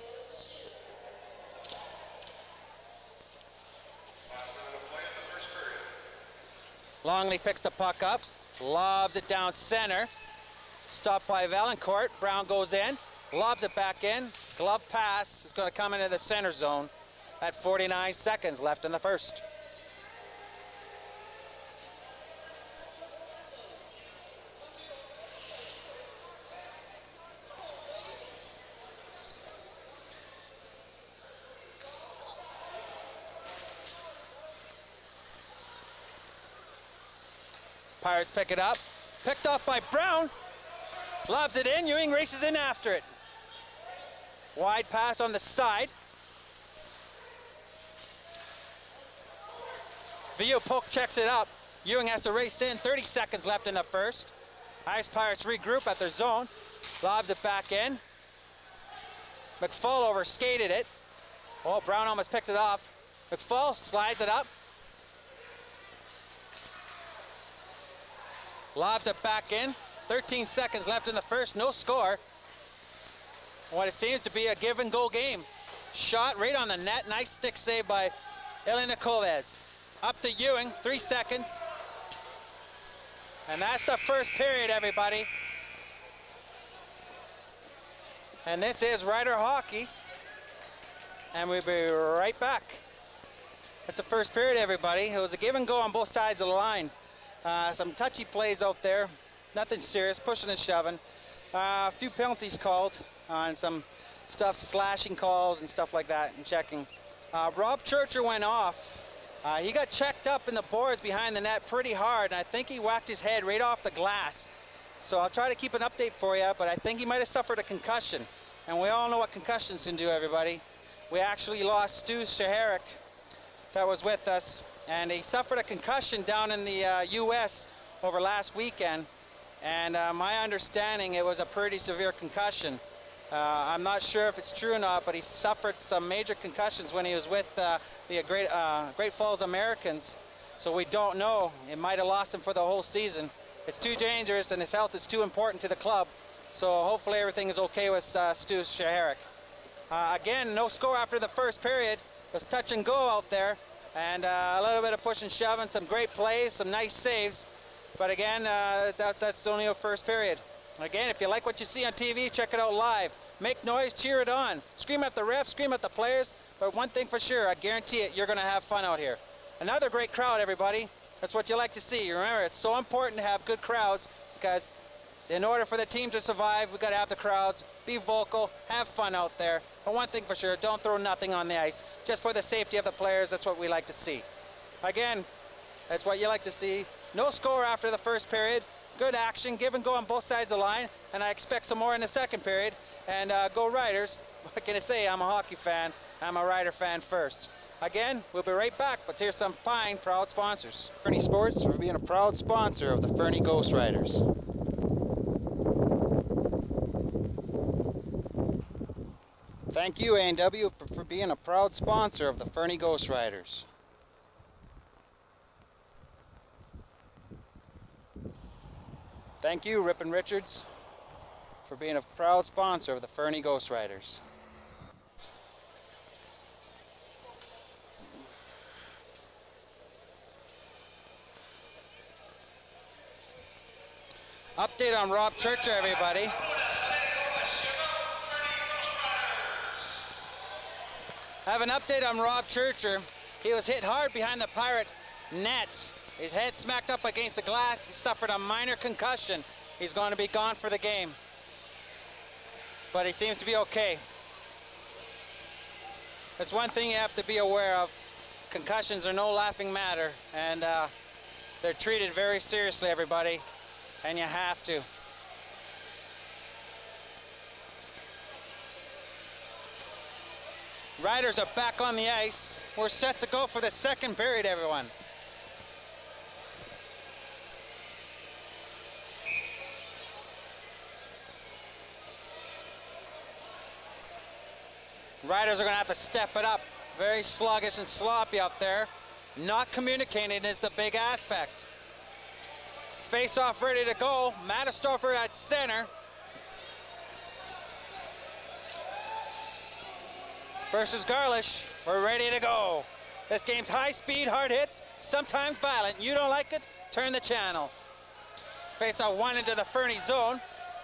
Last minute of play in the first period. Longley picks the puck up, lobs it down center. Stopped by Valancourt. Brown goes in, lobs it back in. Glove pass is going to come into the center zone at forty-nine seconds left in the first. Pirates pick it up. Picked off by Brown. Lobs it in. Ewing races in after it. Wide pass on the side. Vieux poke checks it up. Ewing has to race in. thirty seconds left in the first. Ice Pirates regroup at their zone. Lobs it back in. McFall over skated it. Oh, Brown almost picked it off. McFall slides it up. Lobs it back in. thirteen seconds left in the first, no score. What it seems to be a give and go game. Shot right on the net, nice stick save by Elena Koves. Up to Ewing, three seconds. And that's the first period, everybody. And this is Rider Hockey. And we'll be right back. That's the first period, everybody. It was a give and go on both sides of the line. Uh, some touchy plays out there, nothing serious, pushing and shoving. Uh, a few penalties called uh, and some stuff, slashing calls and stuff like that and checking. Uh, Rob Churcher went off. Uh, he got checked up in the boards behind the net pretty hard, and I think he whacked his head right off the glass. So I'll try to keep an update for you, but I think he might have suffered a concussion. And we all know what concussions can do, everybody. We actually lost Stu Shaharik that was with us. And he suffered a concussion down in the uh, U S over last weekend. And uh, my understanding, it was a pretty severe concussion. Uh, I'm not sure if it's true or not, but he suffered some major concussions when he was with uh, the Great, uh, Great Falls Americans. So we don't know. It might have lost him for the whole season. It's too dangerous, and his health is too important to the club. So hopefully everything is okay with uh, Stu Shaharik. Uh, again, no score after the first period. It was touch and go out there, and uh, a little bit of push and shove and some great plays, some nice saves. But again, uh, that, that's only a first period. Again, if you like what you see on T V, check it out live. Make noise, cheer it on. Scream at the ref, scream at the players. But one thing for sure, I guarantee it, you're going to have fun out here. Another great crowd, everybody. That's what you like to see. Remember, it's so important to have good crowds, because in order for the team to survive, we've got to have the crowds, be vocal, have fun out there. But one thing for sure, don't throw nothing on the ice. Just for the safety of the players, that's what we like to see. Again, that's what you like to see. No score after the first period. Good action, give and go on both sides of the line, and I expect some more in the second period. And uh, go Riders. What can I say? I'm a hockey fan. I'm a Rider fan first. Again, we'll be right back, but here's some fine, proud sponsors. Fernie Sports for being a proud sponsor of the Fernie Ghost Riders. Thank you, A and W, for being a proud sponsor of the Fernie Ghost Riders. Thank you, Rip and Richards, for being a proud sponsor of the Fernie Ghost Riders. Update on Rob Churcher, everybody. I have an update on Rob Churcher. He was hit hard behind the Pirate net. His head smacked up against the glass. He suffered a minor concussion. He's going to be gone for the game. But he seems to be okay. That's one thing you have to be aware of. Concussions are no laughing matter, and uh, they're treated very seriously, everybody, and you have to. Riders are back on the ice. We're set to go for the second period, everyone. Riders are going to have to step it up. Very sluggish and sloppy up there. Not communicating is the big aspect. Face-off ready to go. Mattistorfer at center. Versus Garlish. We're ready to go. This game's high speed, hard hits, sometimes violent. You don't like it? Turn the channel. Face-off one into the Fernie zone.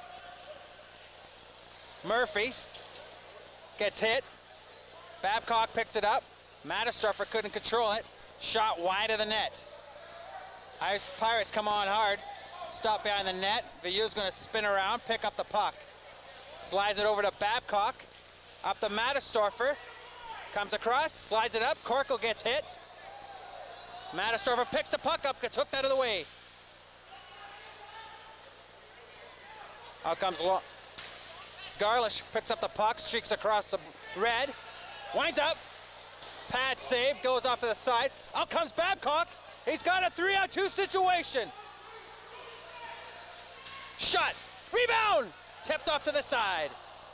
Murphy gets hit. Babcock picks it up. Mattistorfer couldn't control it. Shot wide of the net. Irish Pirates come on hard. Stop behind the net. Villieu's going to spin around, pick up the puck. Slides it over to Babcock. Up to Mattistorfer. Comes across, slides it up. Corkle gets hit. Mattistorfer picks the puck up, gets hooked out of the way. Out comes Lo Garlish, picks up the puck, streaks across the red. Winds up. Pad save, goes off to the side. Out comes Babcock. He's got a three on two situation. Shot. Rebound. Tipped off to the side.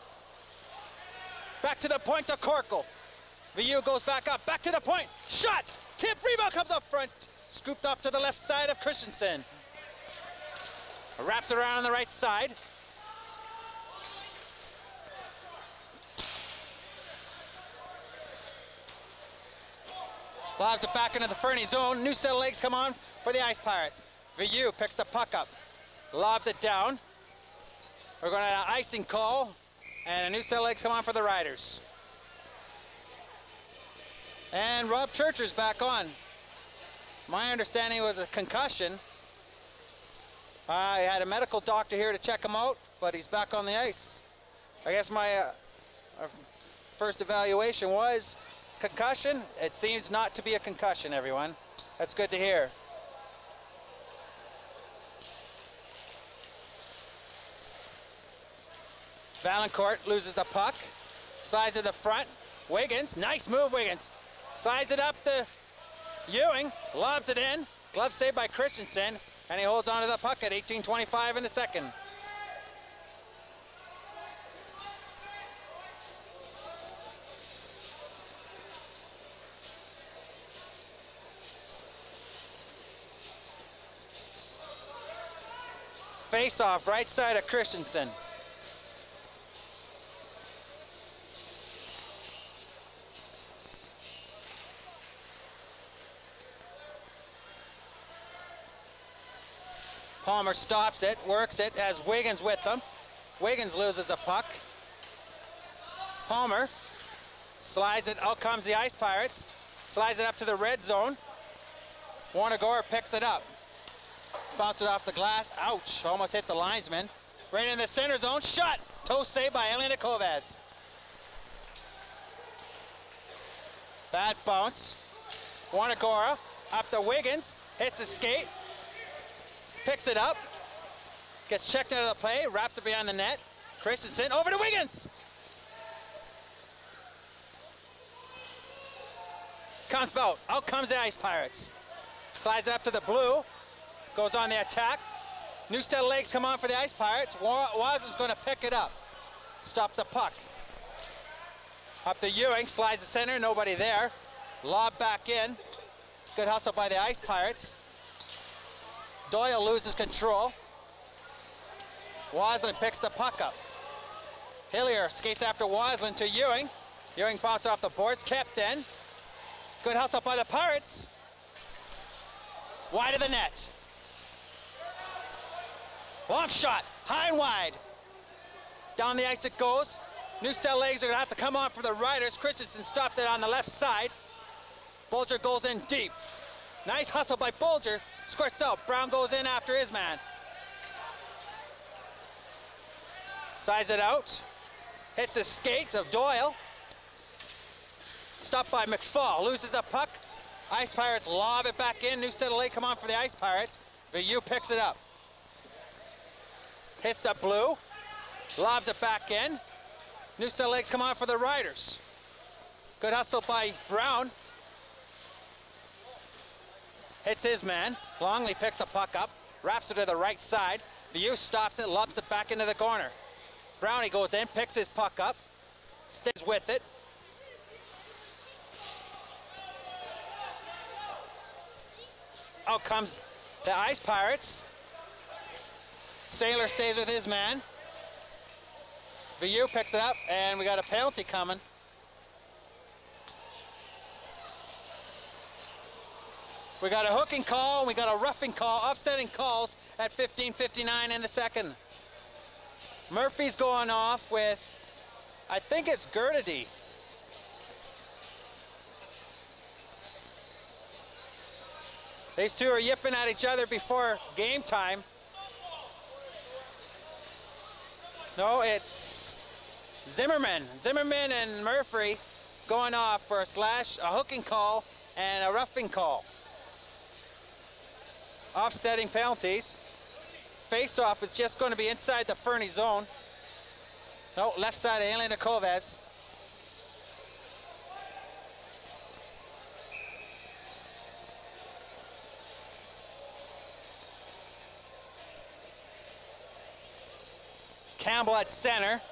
Back to the point to Corkle. Villieu goes back up. Back to the point. Shot. Tip. Rebound comes up front. Scooped off to the left side of Christensen. Wraps around on the right side. Lobs it back into the Fernie zone. New set of legs come on for the Ice Pirates. Villieu picks the puck up. Lobs it down. We're going to have an icing call. And a new set of legs come on for the Riders. And Rob Churcher's back on. My understanding was a concussion. I had a medical doctor here to check him out, but he's back on the ice. I guess my uh, first evaluation was concussion. It seems not to be a concussion, everyone. That's good to hear. Valancourt loses the puck. Slides to the front. Wiggins, nice move, Wiggins. Slides it up to Ewing, lobs it in. Glove saved by Christensen, and he holds on to the puck at eighteen twenty-five in the second. Face off, right side of Christensen. Palmer stops it, works it, has Wiggins with them. Wiggins loses a puck. Palmer slides it, out comes the Ice Pirates. Slides it up to the red zone. Warner Gore picks it up. Bounced it off the glass, ouch, almost hit the linesman. Right in the center zone, shot! Toe save by Elena Kovacs. Bad bounce. Warner Gore up to Wiggins, hits his skate, picks it up, gets checked out of the play, wraps it behind the net. Christensen over to Wiggins. Comes out, out comes the Ice Pirates. Slides it up to the blue, goes on the attack. New set of legs come on for the Ice Pirates. Wasn's going to pick it up. Stops the puck. Up to Ewing, slides the center, nobody there. Lob back in. Good hustle by the Ice Pirates. Doyle loses control. Waslin picks the puck up. Hillier skates after Waslin to Ewing. Ewing bounces off the boards, kept in. Good hustle by the Pirates. Wide of the net. Long shot, high and wide. Down the ice it goes. New set legs are gonna have to come on for the Riders. Christensen stops it on the left side. Bulger goes in deep. Nice hustle by Bulger. Squirts out. Brown goes in after his man. Sides it out. Hits the skate of Doyle. Stopped by McFall. Loses the puck. Ice Pirates lob it back in. New set of legs come on for the Ice Pirates. Vieux picks it up. Hits the blue. Lobs it back in. New set of legs come on for the Riders. Good hustle by Brown. Hits his man. Longley picks the puck up. Wraps it to the right side. Vieux stops it, lobs it back into the corner. Brownie goes in, picks his puck up. Stays with it. Out comes the Ice Pirates. Sailor stays with his man. Vieux picks it up, and we got a penalty coming. We got a hooking call, we got a roughing call, offsetting calls at fifteen fifty-nine in the second. Murphy's going off with, I think it's Gertedy. These two are yipping at each other before game time. No, it's Zimmerman. Zimmerman and Murphy going off for a slash, a hooking call, and a roughing call. Offsetting penalties. Face-off is just going to be inside the Fernie zone. No, left side of Elena Kovacs. Campbell at center.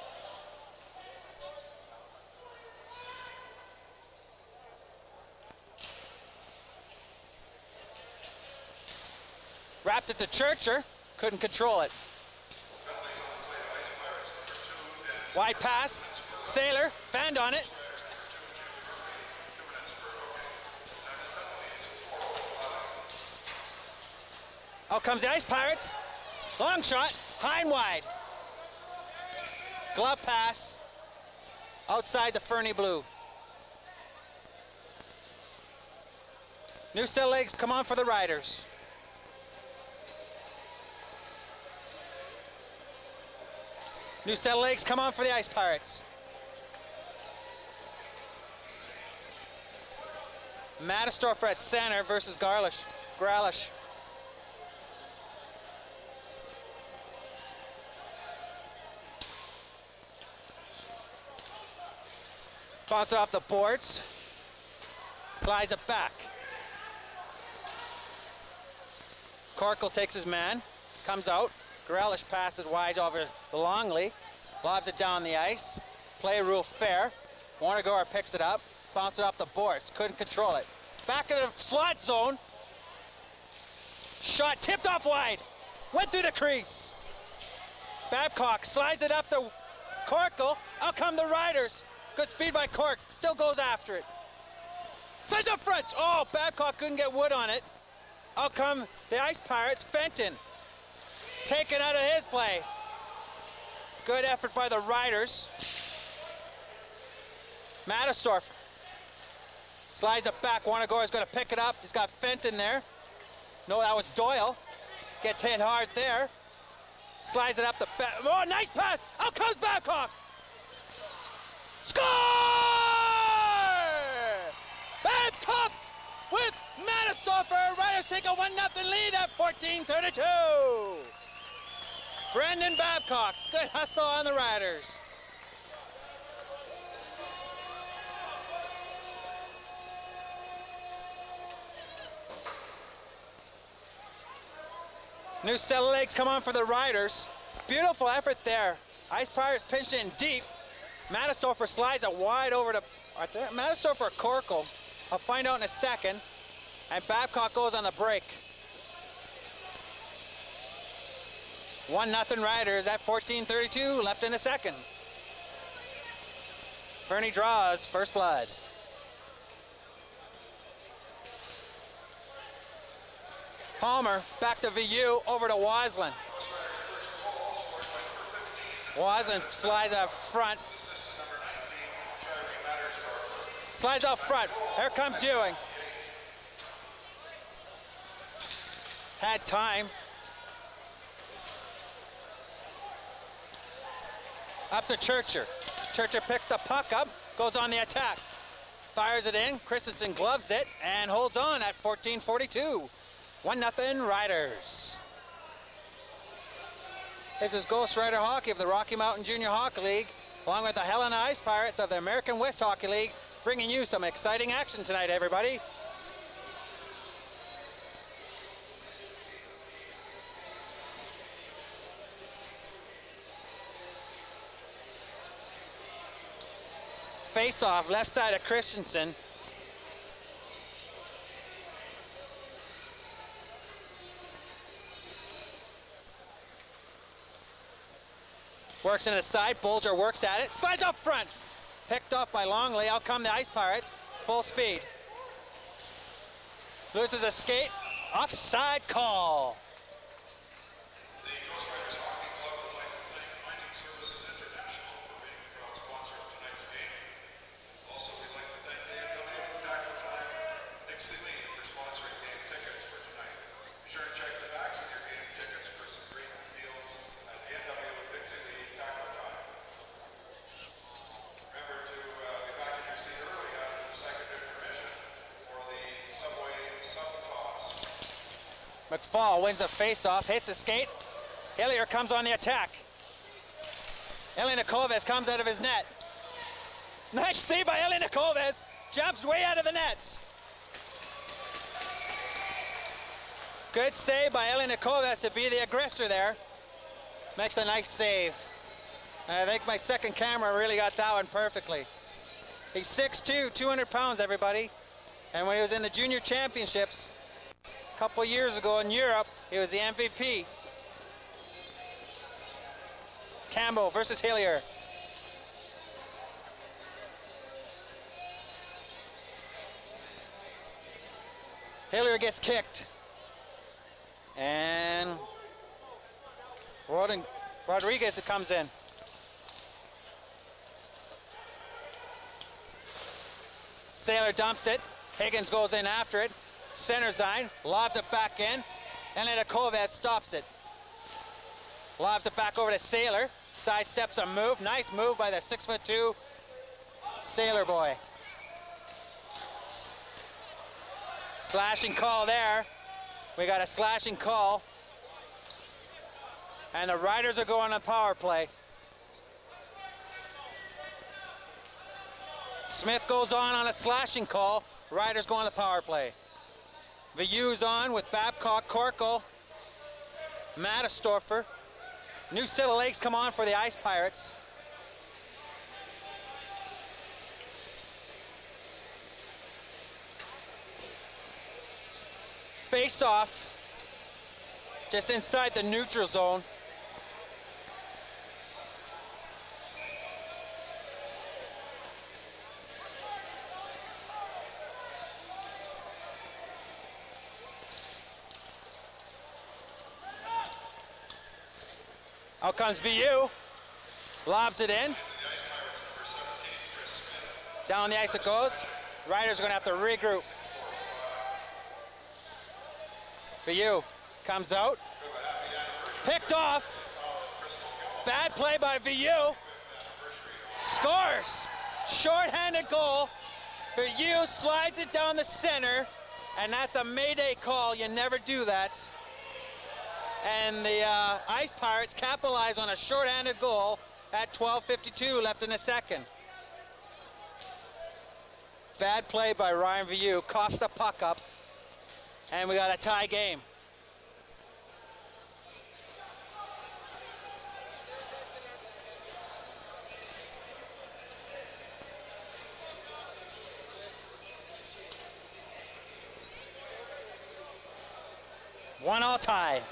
Wrapped it to Churcher, couldn't control it. Wide pass, Sailor, fanned on it. Out comes the Ice Pirates. Long shot, high and wide. Glove pass, outside the Fernie blue. New set of legs come on for the Riders. New set of legs come on for the Ice Pirates. Mattistorfer at center versus Garlish. Gralish. Bounce it off the boards. Slides it back. Corkle takes his man. Comes out. Gralish passes wide over the Longley. Lobs it down the ice. Play rule fair. Warner Gore picks it up. Bounces it off the boards. Couldn't control it. Back in the slot zone. Shot tipped off wide. Went through the crease. Babcock slides it up to Corkle. Out come the Riders. Good speed by Cork. Still goes after it. Slides up front. Oh, Babcock couldn't get wood on it. Out come the Ice Pirates. Fenton taken out of his play. Good effort by the Riders. Mattersdorf slides it back. Wanagora is going to pick it up. He's got Fenton there. No, that was Doyle. Gets hit hard there. Slides it up the back. Oh, nice pass. Out comes Babcock. Score! Babcock with Mattersdorfer. Riders take a one nothing lead at fourteen thirty-two. Brendan Babcock. Good hustle on the Riders. New set of legs come on for the Riders. Beautiful effort there. Ice Pirates pinched it in deep. Mattersdorfer slides it wide over to Mattersdorfer or Corkle. I'll find out in a second. And Babcock goes on the break. One nothing Riders at fourteen thirty-two, left in a second. Fernie draws first blood. Palmer back to V U, over to Waslin. Waslin slides out front. Slides out front. Here comes Ewing. Had time. Up to Churcher. Churcher picks the puck up, goes on the attack. Fires it in. Christensen gloves it and holds on at fourteen forty-two. One nothing Riders. This is Ghost Rider Hockey of the Rocky Mountain Junior Hockey League, along with the Helena Ice Pirates of the American West Hockey League, bringing you some exciting action tonight, everybody. Face off, left side of Christensen. Works in the side, Bolger works at it, slides up front. Picked off by Longley, out come the Ice Pirates, full speed. Loses a skate, offside call. The Ghost Riders Hockey Club would like to thank Mining Services International for being the proud sponsor of tonight's game. Also, we'd like to thank the N W Tackle Time, Dixie Lee for sponsoring game tickets for tonight. Be sure to check the backs of your game tickets for some great deals at the N W Dixie Lee Tackle Time. Remember to uh, be back in your seat early after the second intermission for the Subway Sub Toss. McFall wins the face-off, hits a skate. Hillier comes on the attack. Elena Koves comes out of his net. Nice save by Elena Koves. Jumps way out of the nets. Good save by Elena Koves to be the aggressor there. Makes a nice save. I think my second camera really got that one perfectly. He's six two, two hundred pounds, everybody. And when he was in the junior championships a couple years ago in Europe, he was the M V P. Campbell versus Hillier. Hillier gets kicked. And Rodin, Rodriguez comes in. Sailor dumps it. Higgins goes in after it. Center side, lobs it back in. And then Koves stops it. Lobs it back over to Sailor. Sidesteps a move. Nice move by the six foot two Sailor boy. Slashing call there. We got a slashing call. And the Riders are going on power play. Smith goes on on a slashing call. Riders go on the power play. The U's on with Babcock, Corkle, Mattersdorfer. New set of legs come on for the Ice Pirates. Face off just inside the neutral zone. Out comes V U. Lobs it in. Down the ice it goes. Riders are going to have to regroup. V U comes out. Picked off. Bad play by V U. Scores. Short-handed goal. V U slides it down the center, and that's a mayday call. You never do that. And the uh, Ice Pirates capitalize on a short-handed goal at twelve fifty-two left in the second. Bad play by Ryan V U, coughs the puck up, and we got a tie game. One all tie.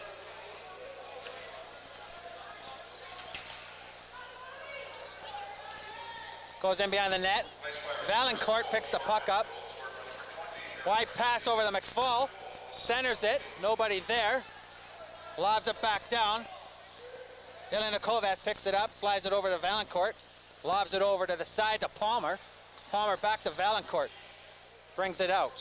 Goes in behind the net. Valancourt picks the puck up. Wide pass over to McFall. Centers it. Nobody there. Lobs it back down. Dylan Kovacs picks it up. Slides it over to Valancourt. Lobs it over to the side to Palmer. Palmer back to Valancourt. Brings it out.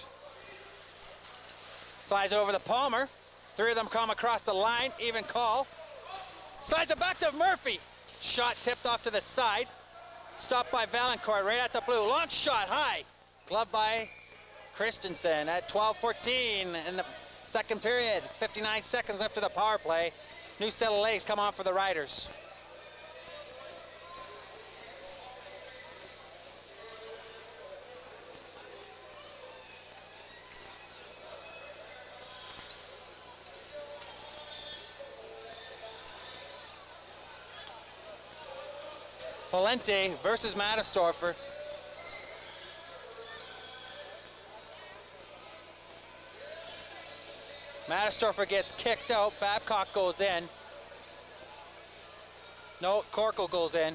Slides it over to Palmer. Three of them come across the line. Even call. Slides it back to Murphy. Shot tipped off to the side. Stopped by Valancourt right at the blue. Long shot high. Glove by Christensen at twelve fourteen in the second period. fifty-nine seconds left to the power play. New set of legs come on for the Riders. Valente versus Matterstorfer. Matterstorfer gets kicked out. Babcock goes in. No, Corkle goes in.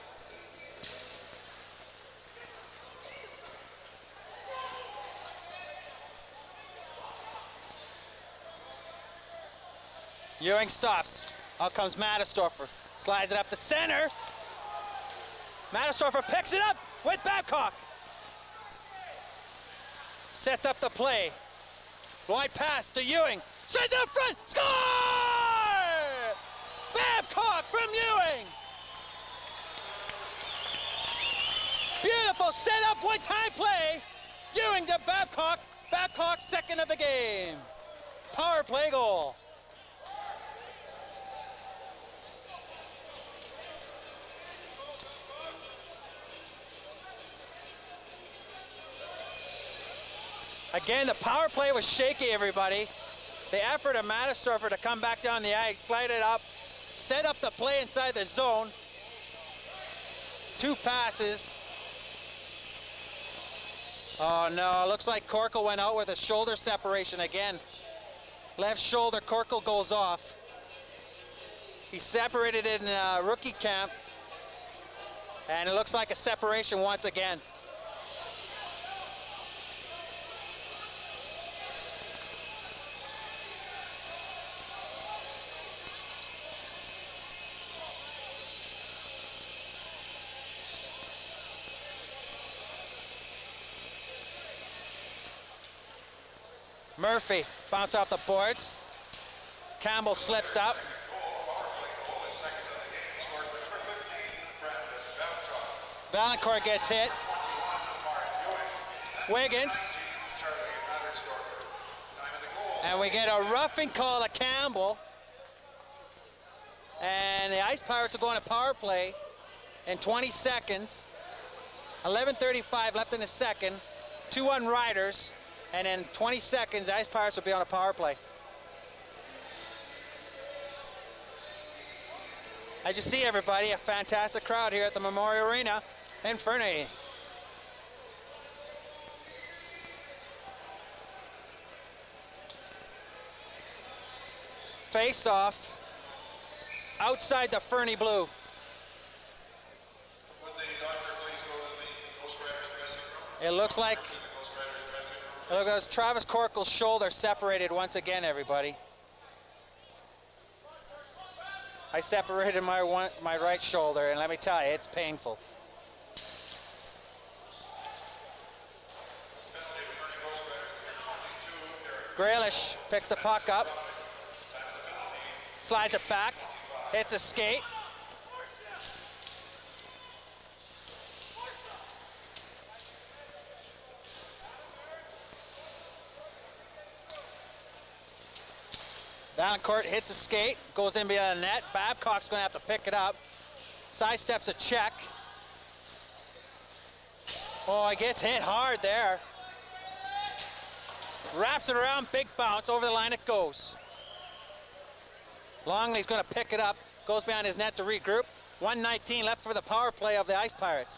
Ewing stops. Out comes Matterstorfer. Slides it up the center. Matterstorfer picks it up with Babcock. Sets up the play. Wide pass to Ewing. Sends it up front. Score! Babcock from Ewing. Beautiful set up, one time play. Ewing to Babcock. Babcock second of the game. Power play goal. Again, the power play was shaky, everybody. The effort of Matterstorfer to come back down the ice, slide it up, set up the play inside the zone. Two passes. Oh no, looks like Corkle went out with a shoulder separation again. Left shoulder, Corkle goes off. He separated in uh, rookie camp, and it looks like a separation once again. Murphy bounced off the boards. Campbell slips out. Valancourt gets hit. Wiggins. And we get a roughing call to Campbell. And the Ice Pirates are going to power play in twenty seconds. eleven thirty-five left in the second. two one Riders. And in twenty seconds, the Ice Pirates will be on a power play. As you see, everybody, a fantastic crowd here at the Memorial Arena in Fernie. Face off outside the Fernie blue. Would the doctor please go to the Ghost Riders dressing room? It looks like Look at Travis Corkle's shoulder separated once again, everybody. I separated my one, my right shoulder, and let me tell you, it's painful. Grealish picks the puck up, slides it back, hits a skate. Valancourt hits a skate, goes in behind the net. Babcock's going to have to pick it up. Sidesteps a check. Oh, he gets hit hard there. Wraps it around, big bounce, over the line it goes. Longley's going to pick it up, goes behind his net to regroup. one nineteen left for the power play of the Ice Pirates.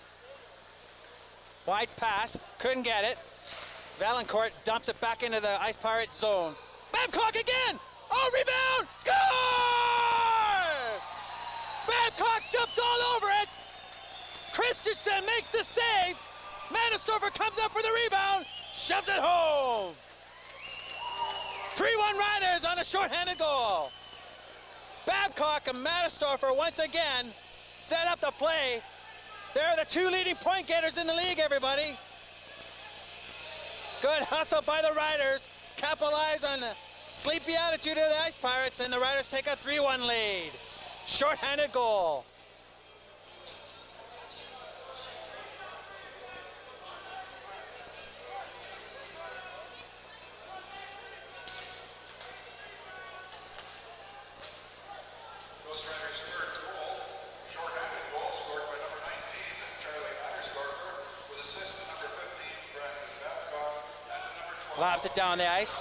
Wide pass, couldn't get it. Valancourt dumps it back into the Ice Pirates zone. Babcock again! Oh, rebound! Score! Babcock jumps all over it. Christensen makes the save. Manastorfer comes up for the rebound, shoves it home. three one Riders on a shorthanded goal. Babcock and Manastorfer once again set up the play. They're the two leading point getters in the league, everybody. Good hustle by the Riders. Capitalize on the sleepy attitude of the Ice Pirates, and the Riders take a three one lead. Short-handed goal. Ghost Riders' third goal, short-handed goal scored by number nineteen, Charlie Manastorfer, with assist to number fifteen, Brandon Babcock, and to number twelve. Lobs it down the ice.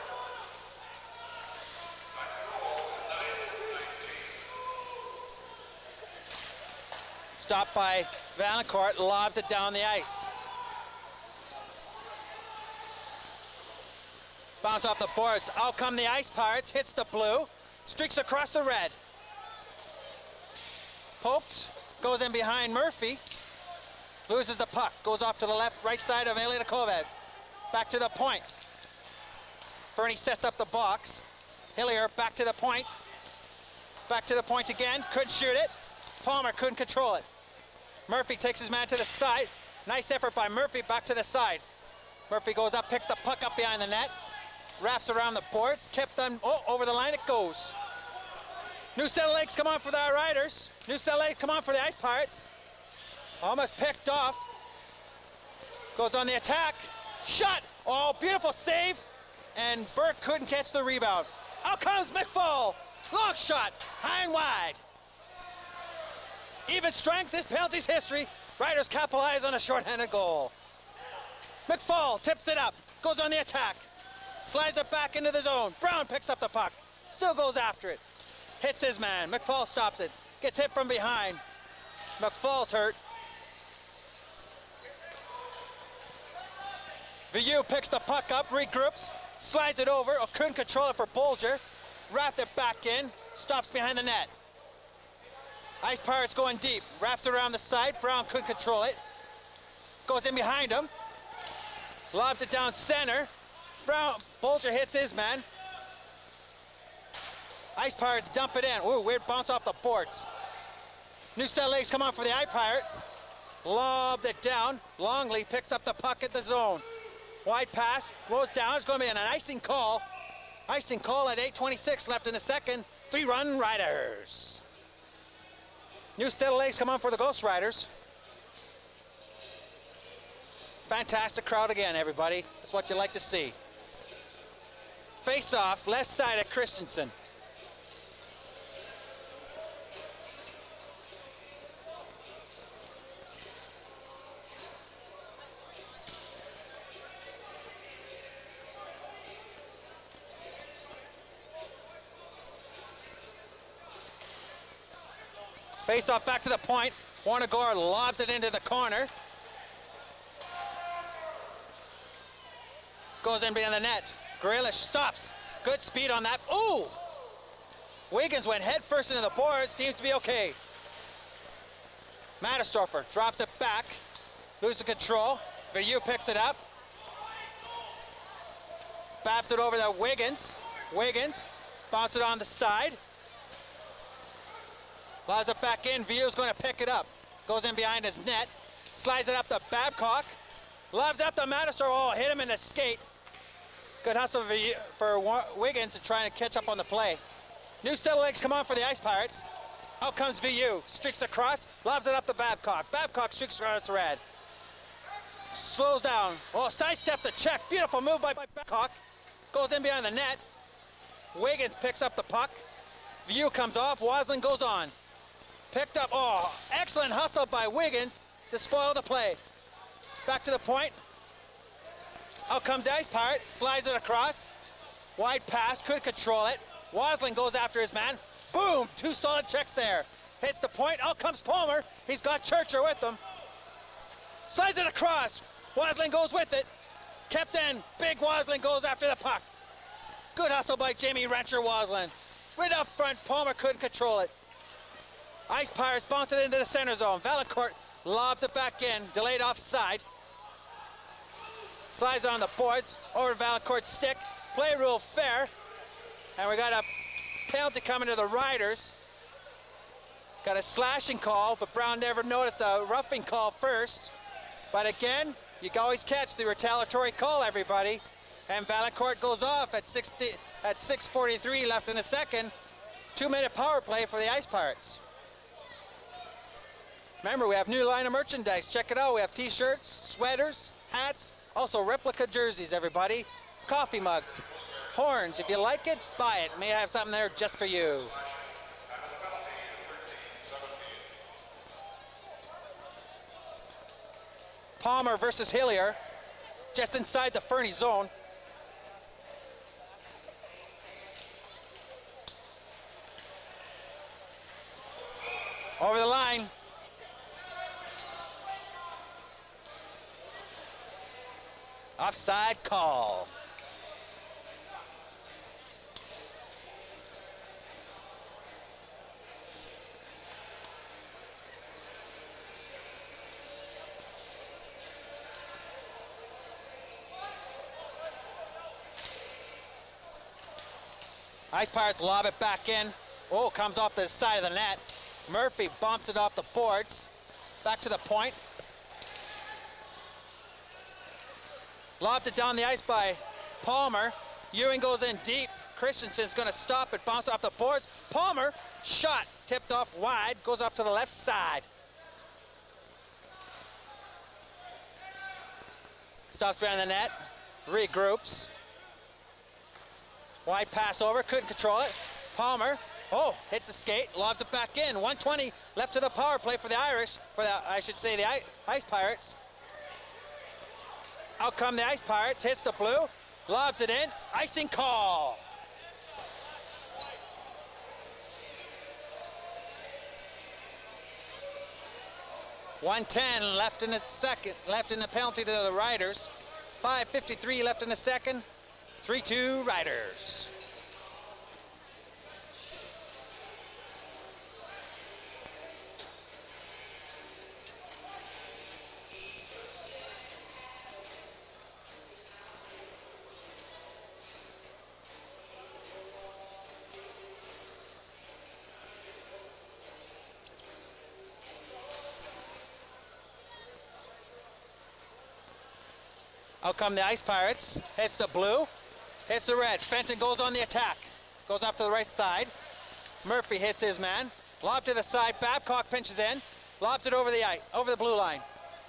Stopped by Valancourt, lobs it down the ice. Bounce off the boards. Out come the Ice Pirates, hits the blue, streaks across the red. Pokes, goes in behind Murphy, loses the puck, goes off to the left, right side of Elena Koves. Back to the point. Fernie sets up the box. Hillier back to the point. Back to the point again, couldn't shoot it. Palmer couldn't control it. Murphy takes his man to the side. Nice effort by Murphy, back to the side. Murphy goes up, picks the puck up behind the net, wraps around the boards, kept them, oh, over the line it goes. New set of legs come on for the Riders. New set of legs come on for the Ice Pirates. Almost picked off. Goes on the attack. Shot. Oh, beautiful save. And Burke couldn't catch the rebound. Out comes McFall. Long shot. High and wide. Even strength, this penalty's history. Riders capitalize on a shorthanded goal. McFall tips it up. Goes on the attack. Slides it back into the zone. Brown picks up the puck. Still goes after it. Hits his man. McFall stops it. Gets hit from behind. McFall's hurt. Vieux picks the puck up, regroups, slides it over. Oh, couldn't control it for Bolger. Wrapped it back in. Stops behind the net. Ice Pirates going deep. Wraps it around the side. Brown couldn't control it. Goes in behind him. Lobs it down center. Brown, Bolger hits his man. Ice Pirates dump it in. Ooh, weird bounce off the boards. New set of legs come on for the Ice Pirates. Lobbed it down. Longley picks up the puck at the zone. Wide pass, goes down. It's going to be an icing call. Icing call at eight twenty-six left in the second. Three-run Riders. New set of legs come on for the Ghost Riders. Fantastic crowd again, everybody. That's what you like to see. Face off, left side at Christensen. Face off back to the point. Warnegor lobs it into the corner. Goes in behind the net. Grealish stops. Good speed on that. Ooh! Wiggins went head first into the boards. Seems to be okay. Manastorfer drops it back. Loses control. Vieux picks it up. Babs it over to Wiggins. Wiggins bounce it on the side. Lobs it back in. View's going to pick it up. Goes in behind his net. Slides it up to Babcock. Lobs up to Madison. Oh, hit him in the skate. Good hustle for Wiggins to try and catch up on the play. New set of legs come on for the Ice Pirates. Out comes V U. Streaks across. Lobs it up to Babcock. Babcock streaks across the red. Slows down. Oh, sidesteps the check. Beautiful move by Babcock. Goes in behind the net. Wiggins picks up the puck. V U comes off. Waslin goes on. Picked up. Oh, excellent hustle by Wiggins to spoil the play. Back to the point. Out comes the Ice Pirates. Slides it across. Wide pass. Couldn't control it. Waslin goes after his man. Boom! Two solid checks there. Hits the point. Out comes Palmer. He's got Churcher with him. Slides it across. Waslin goes with it. Kept in. Big Waslin goes after the puck. Good hustle by Jamie Rancher Waslin. Right up front. Palmer couldn't control it. Ice Pirates bounce it into the center zone. Valancourt lobs it back in. Delayed offside. Slides it on the boards. Over to Valancourt's stick. Play rule fair. And we got a penalty coming to the Riders. Got a slashing call, but Brown never noticed a roughing call first. But again, you can always catch the retaliatory call, everybody. And Valancourt goes off at sixty at six forty-three left in the second. Two-minute power play for the Ice Pirates. Remember, we have new line of merchandise. Check it out. We have t-shirts, sweaters, hats, also replica jerseys, everybody. Coffee mugs, horns. If you like it, buy it. May have something there just for you. Palmer versus Hillier, just inside the Fernie zone. Over the line. Offside call. Ice Pirates lob it back in. Oh, comes off the side of the net. Murphy bumps it off the boards. Back to the point. Lobbed it down the ice by Palmer. Ewing goes in deep. Christensen's going to stop it. Bounce off the boards. Palmer, shot. Tipped off wide. Goes up to the left side. Stops behind the net. Regroups. Wide pass over, couldn't control it. Palmer, oh, hits the skate, lobs it back in. one twenty left to the power play for the Irish, for the, I should say the Ice Pirates. Out come the Ice Pirates, hits the blue, lobs it in, icing call. one ten left in the second, left in the penalty to the Riders. five fifty-three left in the second. three two Riders. Out come the Ice Pirates. Hits the blue. Hits the red. Fenton goes on the attack. Goes off to the right side. Murphy hits his man. Lob to the side. Babcock pinches in. Lobs it over the ice, over the blue line.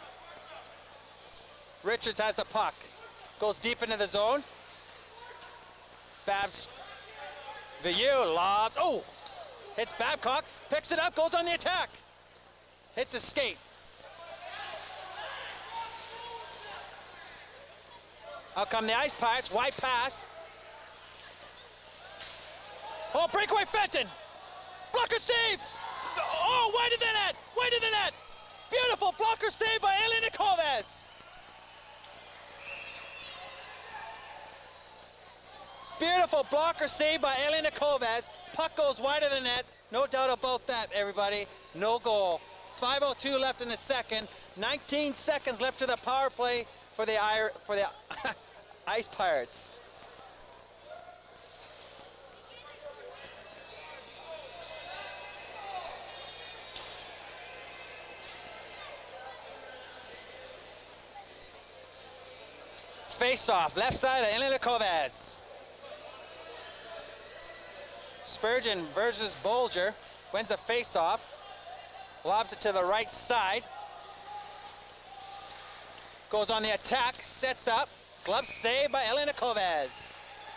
Richards has the puck. Goes deep into the zone. Babs. The U lobs. Oh! Hits Babcock. Picks it up. Goes on the attack. Hits his skate. Out come the Ice Pirates, wide pass. Oh, breakaway Fenton. Blocker saves. Oh, wide of the net, wide of the net. Beautiful blocker save by Elena Koves. Beautiful blocker save by Elena Koves. Puck goes wide of the net. No doubt about that, everybody. No goal. five oh two left in the second. nineteen seconds left to the power play for the for the Ice Pirates. Face-off, left side of Elena Kovacs. Spurgeon versus Bolger, wins the face-off, lobs it to the right side. Goes on the attack, sets up, glove save by Elena Kovacs.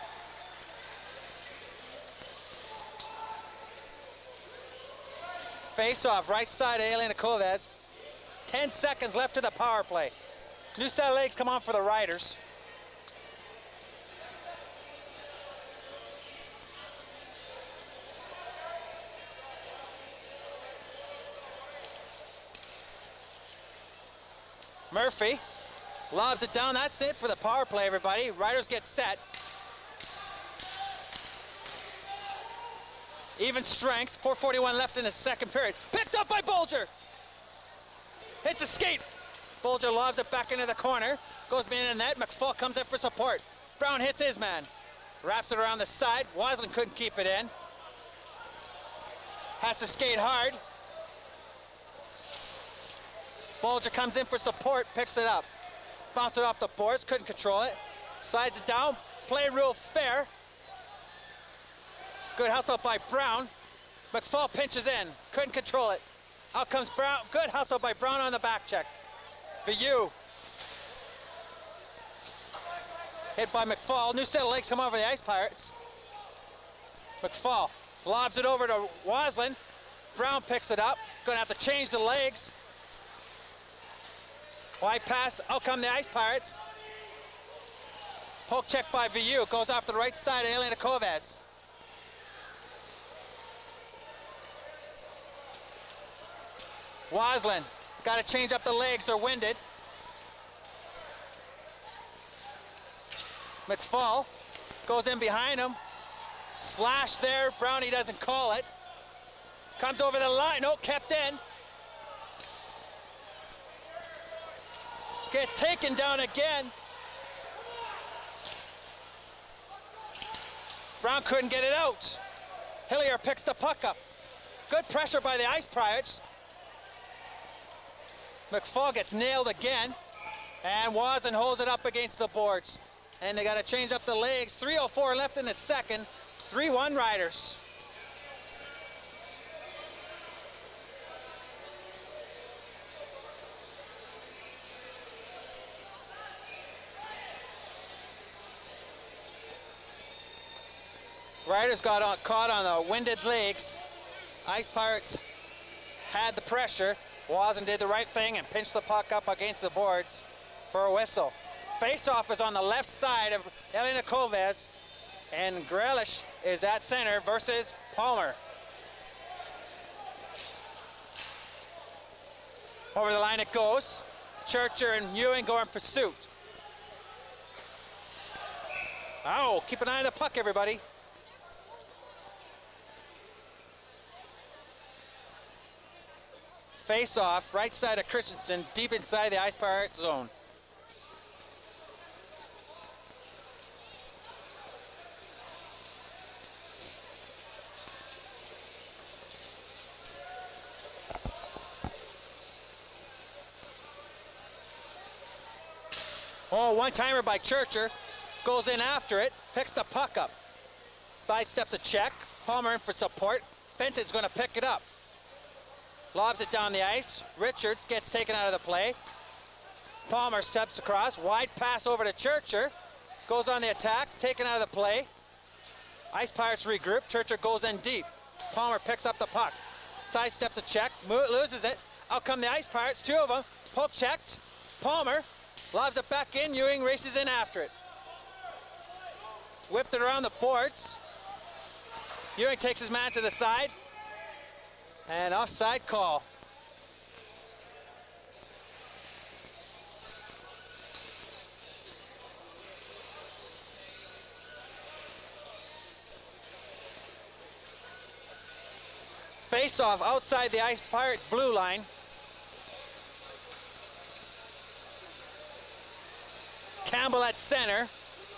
Face-off, right side of Elena Kovacs. ten seconds left to the power play. New set of legs come on for the Riders. Murphy lobs it down. That's it for the power play, everybody. Riders get set. Even strength, four forty-one left in the second period. Picked up by Bolger. Hits a skate. Bolger lobs it back into the corner. Goes behind the net. McFall comes in for support. Brown hits his man. Wraps it around the side. Wasland couldn't keep it in. Has to skate hard. Bolger comes in for support, picks it up. Bounced it off the boards, couldn't control it. Slides it down, play real fair. Good hustle by Brown. McFall pinches in, couldn't control it. Out comes Brown, good hustle by Brown on the back check. Vieux. Hit by McFall, new set of legs come over the Ice Pirates. McFall lobs it over to Wasland. Brown picks it up, gonna have to change the legs. Wide pass, out come the Ice Pirates. Poke check by Vieux, goes off the right side of Elena Kovacs. Wasland, got to change up the legs, they're winded. McFall goes in behind him. Slash there, Brownie doesn't call it. Comes over the line, no, kept in. Gets taken down again. Brown couldn't get it out. Hillier picks the puck up. Good pressure by the Ice Pirates. McFall gets nailed again. And Wasland holds it up against the boards. And they got to change up the legs. three oh four left in the second. three one Riders. Riders got on, caught on the winded legs. Ice Pirates had the pressure. Wasland did the right thing and pinched the puck up against the boards for a whistle. Face-off is on the left side of Elena Kovacs, and Grealish is at center versus Palmer. Over the line it goes. Churcher and Ewing go in pursuit. Oh, keep an eye on the puck, everybody. Face-off, right side of Christensen, deep inside the Ice Pirates zone. Oh, one-timer by Churcher. Goes in after it, picks the puck up. Sidesteps a check. Palmer in for support. Fenton's going to pick it up. Lobs it down the ice. Richards gets taken out of the play. Palmer steps across. Wide pass over to Churcher. Goes on the attack, taken out of the play. Ice Pirates regroup. Churcher goes in deep. Palmer picks up the puck. Sidesteps a check, loses it. Out come the Ice Pirates, two of them. Poke checked. Palmer lobs it back in. Ewing races in after it. Whipped it around the boards. Ewing takes his man to the side. And offside call. Face-off outside the Ice Pirates blue line. Campbell at center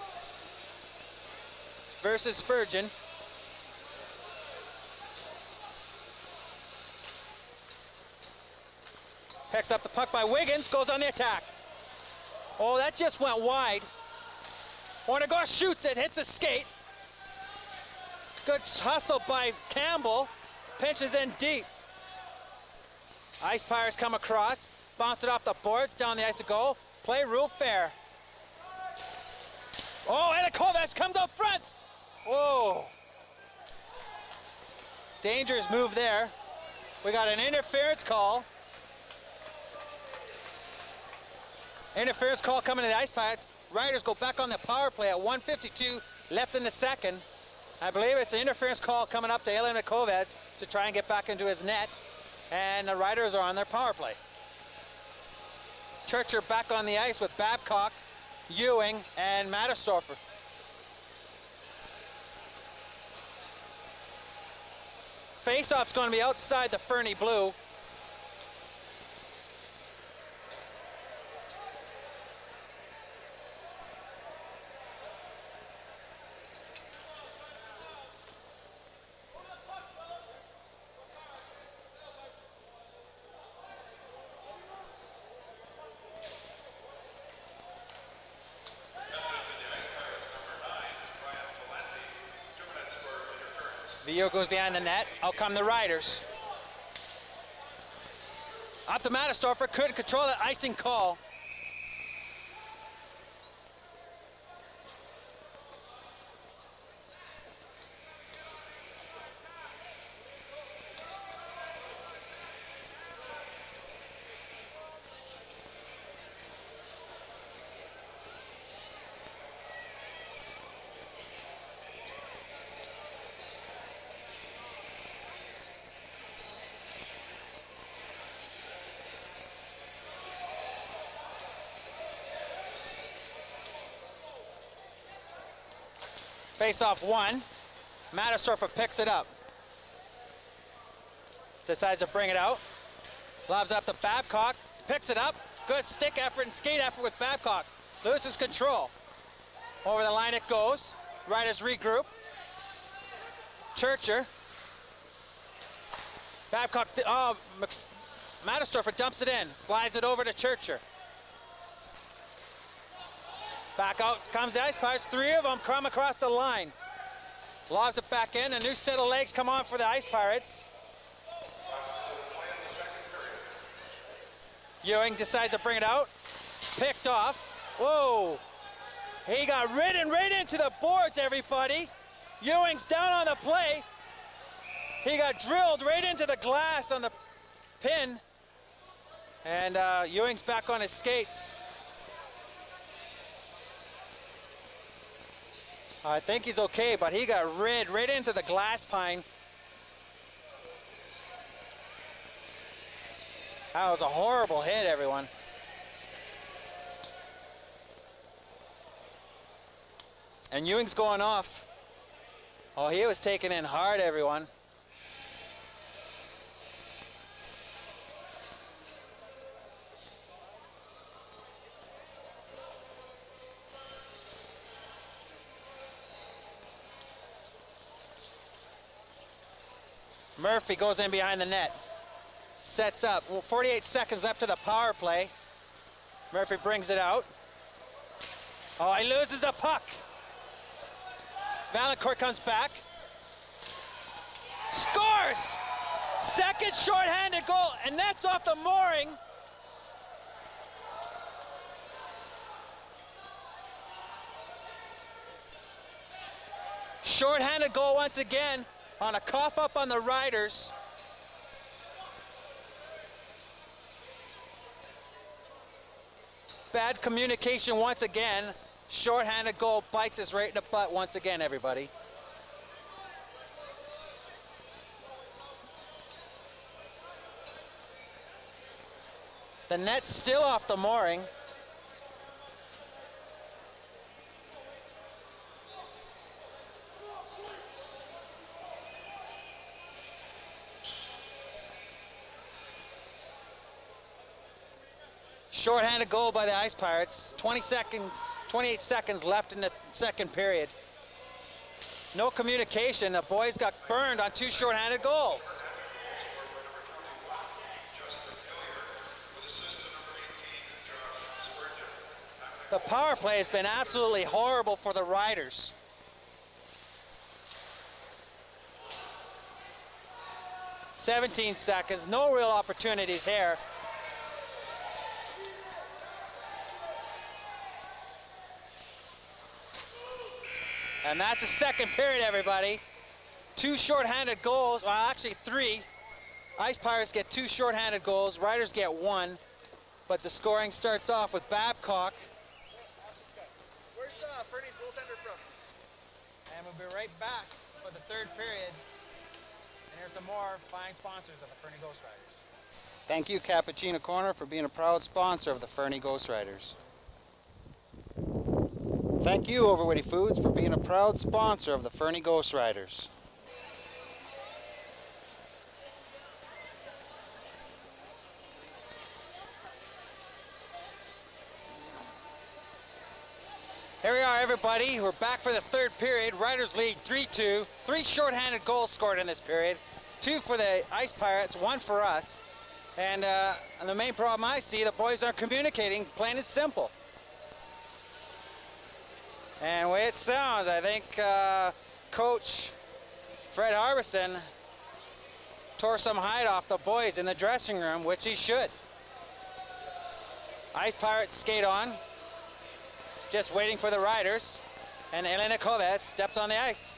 versus Spurgeon. Picks up the puck by Wiggins, goes on the attack. Oh, that just went wide. Ornegosh shoots it, hits a skate. Good hustle by Campbell. Pinches in deep. Ice Pirates come across. Bounce it off the boards, down the ice to go. Play rule fair. Oh, and Kovacs comes up front. Whoa. Dangerous move there. We got an interference call. Interference call coming to the Ice Pirates. Riders go back on the power play at one fifty-two left in the second. I believe it's an interference call coming up to Ilya Kovacs to try and get back into his net. And the Riders are on their power play. Churcher back on the ice with Babcock, Ewing, and Mattersdorfer. Face-off's going to be outside the Fernie blue. Vio goes behind the net. Out come the Riders. Up to Mattersdorfer, couldn't control the icing call. Face-off one. Mattersdorfer picks it up. Decides to bring it out. Lobs it up to Babcock. Picks it up. Good stick effort and skate effort with Babcock. Loses control. Over the line it goes. Riders regroup. Churcher. Babcock, oh, Mattersdorfer dumps it in. Slides it over to Churcher. Back out comes the Ice Pirates. Three of them come across the line. Lobs it back in. A new set of legs come on for the Ice Pirates. Ewing decides to bring it out. Picked off. Whoa. He got ridden right into the boards, everybody. Ewing's down on the play. He got drilled right into the glass on the pin. And uh, Ewing's back on his skates. I think he's okay, but he got rid right into the glass pine. That was a horrible hit, everyone. And Ewing's going off. Oh, he was taken in hard, everyone. Murphy goes in behind the net. Sets up. Well, forty-eight seconds left to the power play. Murphy brings it out. Oh, he loses the puck. Valancourt comes back. Scores! Second shorthanded goal, and that's off the mooring. Shorthanded goal once again. On a cough up on the Riders. Bad communication once again. Shorthanded goal bites us right in the butt once again, everybody. The net's still off the mooring. Short-handed goal by the Ice Pirates. twenty seconds, twenty-eight seconds left in the second period. No communication. The boys got burned on two short-handed goals. The power play has been absolutely horrible for the Riders. seventeen seconds, no real opportunities here. And that's the second period, everybody. Two shorthanded goals, well actually three. Ice Pirates get two shorthanded goals, Riders get one. But the scoring starts off with Babcock. Where's uh, Fernie's goaltender from? And we'll be right back for the third period. And here's some more fine sponsors of the Fernie Ghost Riders. Thank you, Cappuccino Corner, for being a proud sponsor of the Fernie Ghost Riders. Thank you, Overwitty Foods, for being a proud sponsor of the Fernie Ghost Riders. Here we are, everybody. We're back for the third period. Riders lead three two. Three shorthanded goals scored in this period. Two for the Ice Pirates, one for us. And, uh, and the main problem I see, the boys aren't communicating, plain and simple. And the way it sounds, I think uh, Coach Fred Harbison tore some hide off the boys in the dressing room, which he should. Ice Pirates skate on, just waiting for the Riders, and Elena Kovac steps on the ice.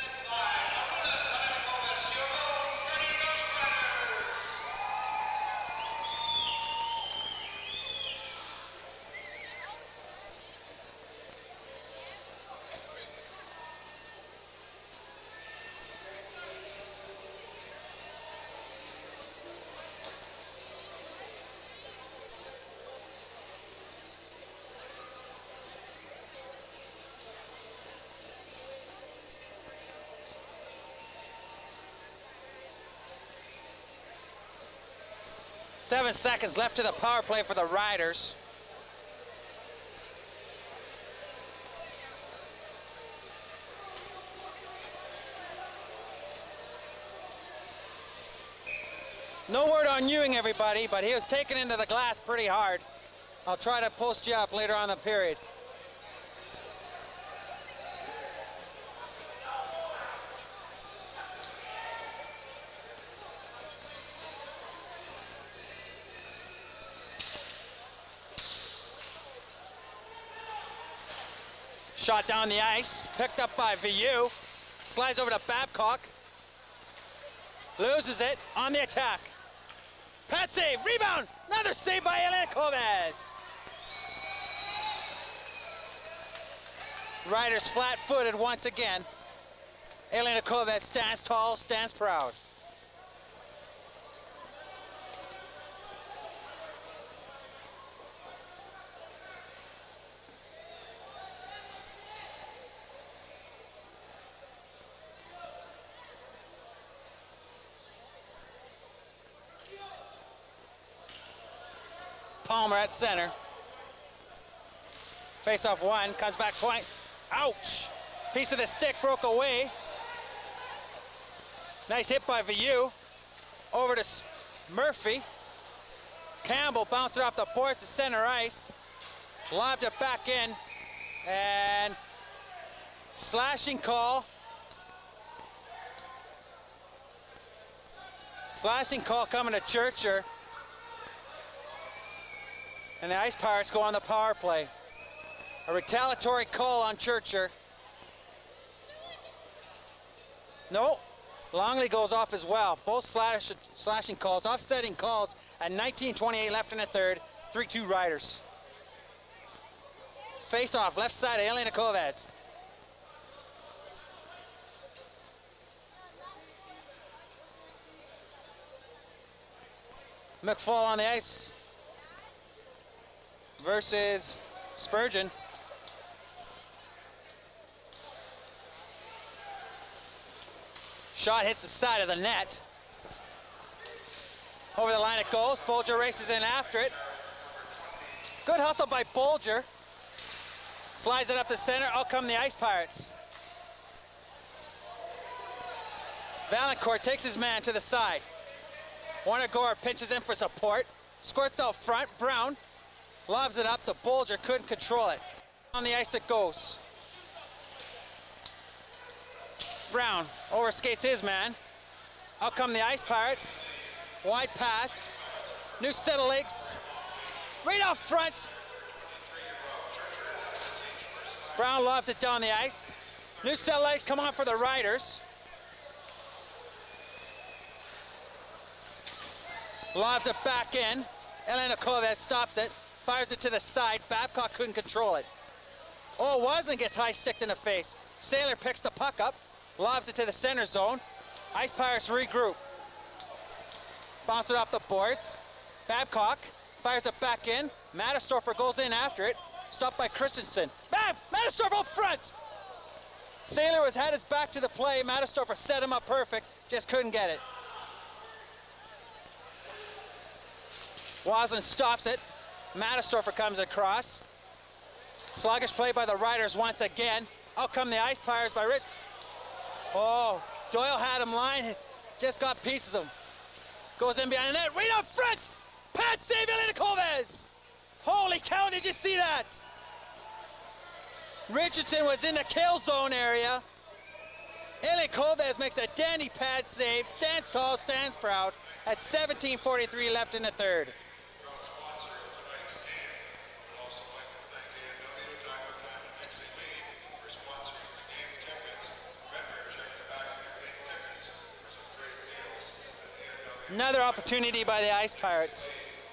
Seven seconds left to the power play for the Riders. No word on Ewing, everybody, but he was taken into the glass pretty hard. I'll try to post you up later on in the period. Shot down the ice, picked up by V U, slides over to Babcock, loses it on the attack. Pat save, rebound, another save by Elena Kovac. Riders flat-footed once again. Elena Kovac stands tall, stands proud. Palmer at center. Face off one, comes back point. Ouch! Piece of the stick broke away. Nice hit by V U. Over to Murphy. Campbell bounced it off the boards to center ice. Lobbed it back in. And slashing call. Slashing call coming to Churcher. And the Ice Pirates go on the power play. A retaliatory call on Churcher. No, Longley goes off as well. Both slash, slashing calls, offsetting calls at nineteen twenty-eight left in the third. three two Riders. Face off, left side of Elena Kovac. McFall on the ice versus Spurgeon. Shot hits the side of the net. Over the line it goes. Bolger races in after it. Good hustle by Bolger. Slides it up the center. Out come the Ice Pirates. Valancourt takes his man to the side. Warner Gore pinches in for support. Squirts out front. Brown Lobs it up, the Bolger couldn't control it. On the ice it goes. Brown overskates his man. Out come the Ice Pirates. Wide pass. New set of legs. Right off front. Brown lobs it down the ice. New set of legs come on for the Riders. Lobs it back in. Elena Kovac stops it. Fires it to the side. Babcock couldn't control it. Oh, Waslin gets high sticked in the face. Sailor picks the puck up. Lobs it to the center zone. Ice Pirates regroup. Bounce it off the boards. Babcock fires it back in. Mattistorfer goes in after it. Stopped by Christensen. Bam! Mattistorfer up front! Sailor was had his back to the play. Mattistorfer set him up perfect. Just couldn't get it. Waslin stops it. Mattistorfer comes across. Sluggish play by the Riders once again. Out come the Ice Pirates by Rich. Oh, Doyle had him line. Just got pieces of him. Goes in behind the net. Right up front! Pat save Elena Kovac! Holy cow, did you see that? Richardson was in the kill zone area. Elena Kovac makes a dandy pad save. Stands tall, stands proud. At seventeen forty-three left in the third. Another opportunity by the Ice Pirates.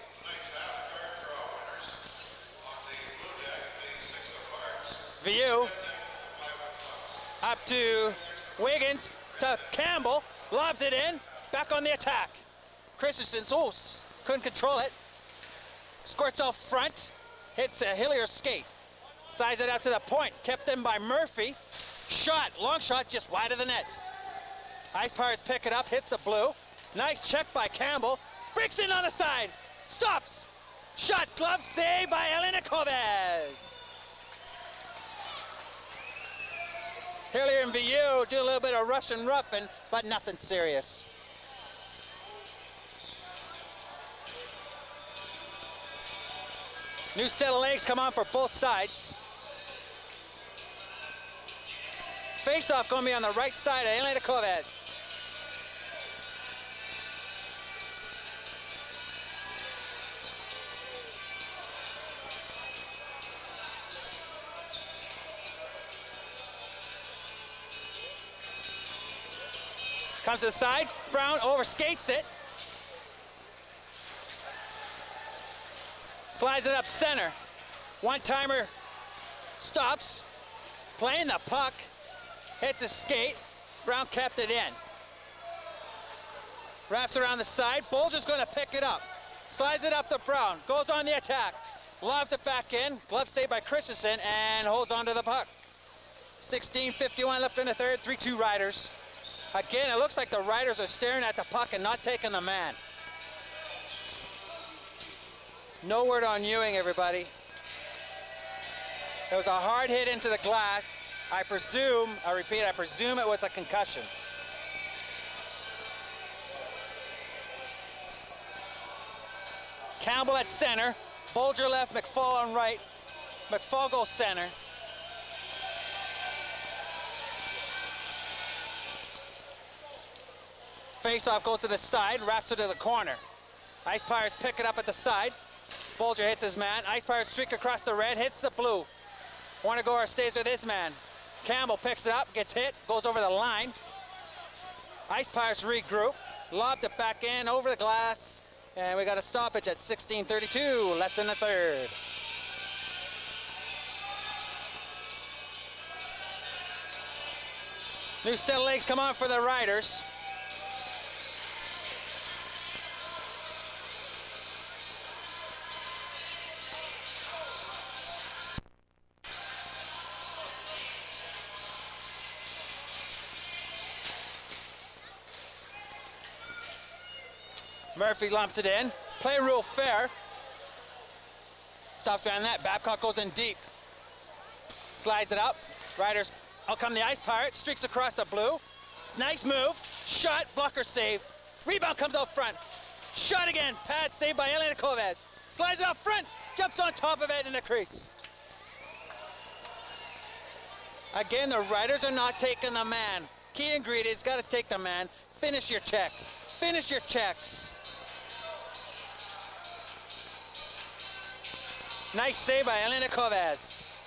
View up to Wiggins to Campbell, lobs it in, back on the attack. Christensen, oh, couldn't control it. Squirts off front, hits a Hillier skate. Sides it out to the point, kept in by Murphy. Shot, long shot, just wide of the net. Ice Pirates pick it up, hits the blue. Nice check by Campbell. Breaks in on the side. Stops. Shot, glove save by Elena Kovac. Hillier and V U do a little bit of Russian roughing, but nothing serious. New set of legs come on for both sides. Face-off going to be on the right side of Elena Kovac. Comes to the side, Brown overskates it. Slides it up center. One-timer stops, playing the puck, hits a skate. Brown kept it in. Wraps around the side, Bolger's gonna pick it up. Slides it up to Brown, goes on the attack. Lobs it back in, glove saved by Christensen, and holds onto the puck. sixteen fifty-one left in the third, three two Riders. Again, it looks like the Riders are staring at the puck and not taking the man. No word on Ewing, everybody. It was a hard hit into the glass. I presume, I repeat, I presume it was a concussion. Campbell at center. Bolger left, McFall on right. McFall goes center. Face-off goes to the side, wraps it to the corner. Ice Pirates pick it up at the side. Bolger hits his man. Ice Pirates streak across the red, hits the blue. Warnegora stays with his man. Campbell picks it up, gets hit, goes over the line. Ice Pirates regroup, lobbed it back in, over the glass, and we got a stoppage at sixteen thirty-two, left in the third. New set of legs come on for the Riders. Murphy lumps it in. Play rule fair. Stops behind that. Babcock goes in deep. Slides it up. Riders, out come the Ice Pirates. Streaks across the blue. It's a nice move. Shot, blocker save. Rebound comes out front. Shot again. Pad saved by Elena Kovac. Slides it up front. jumps on top of it in the crease. Again, the riders are not taking the man. Key ingredients, got to take the man. Finish your checks. Finish your checks. Nice save by Elena Covaz.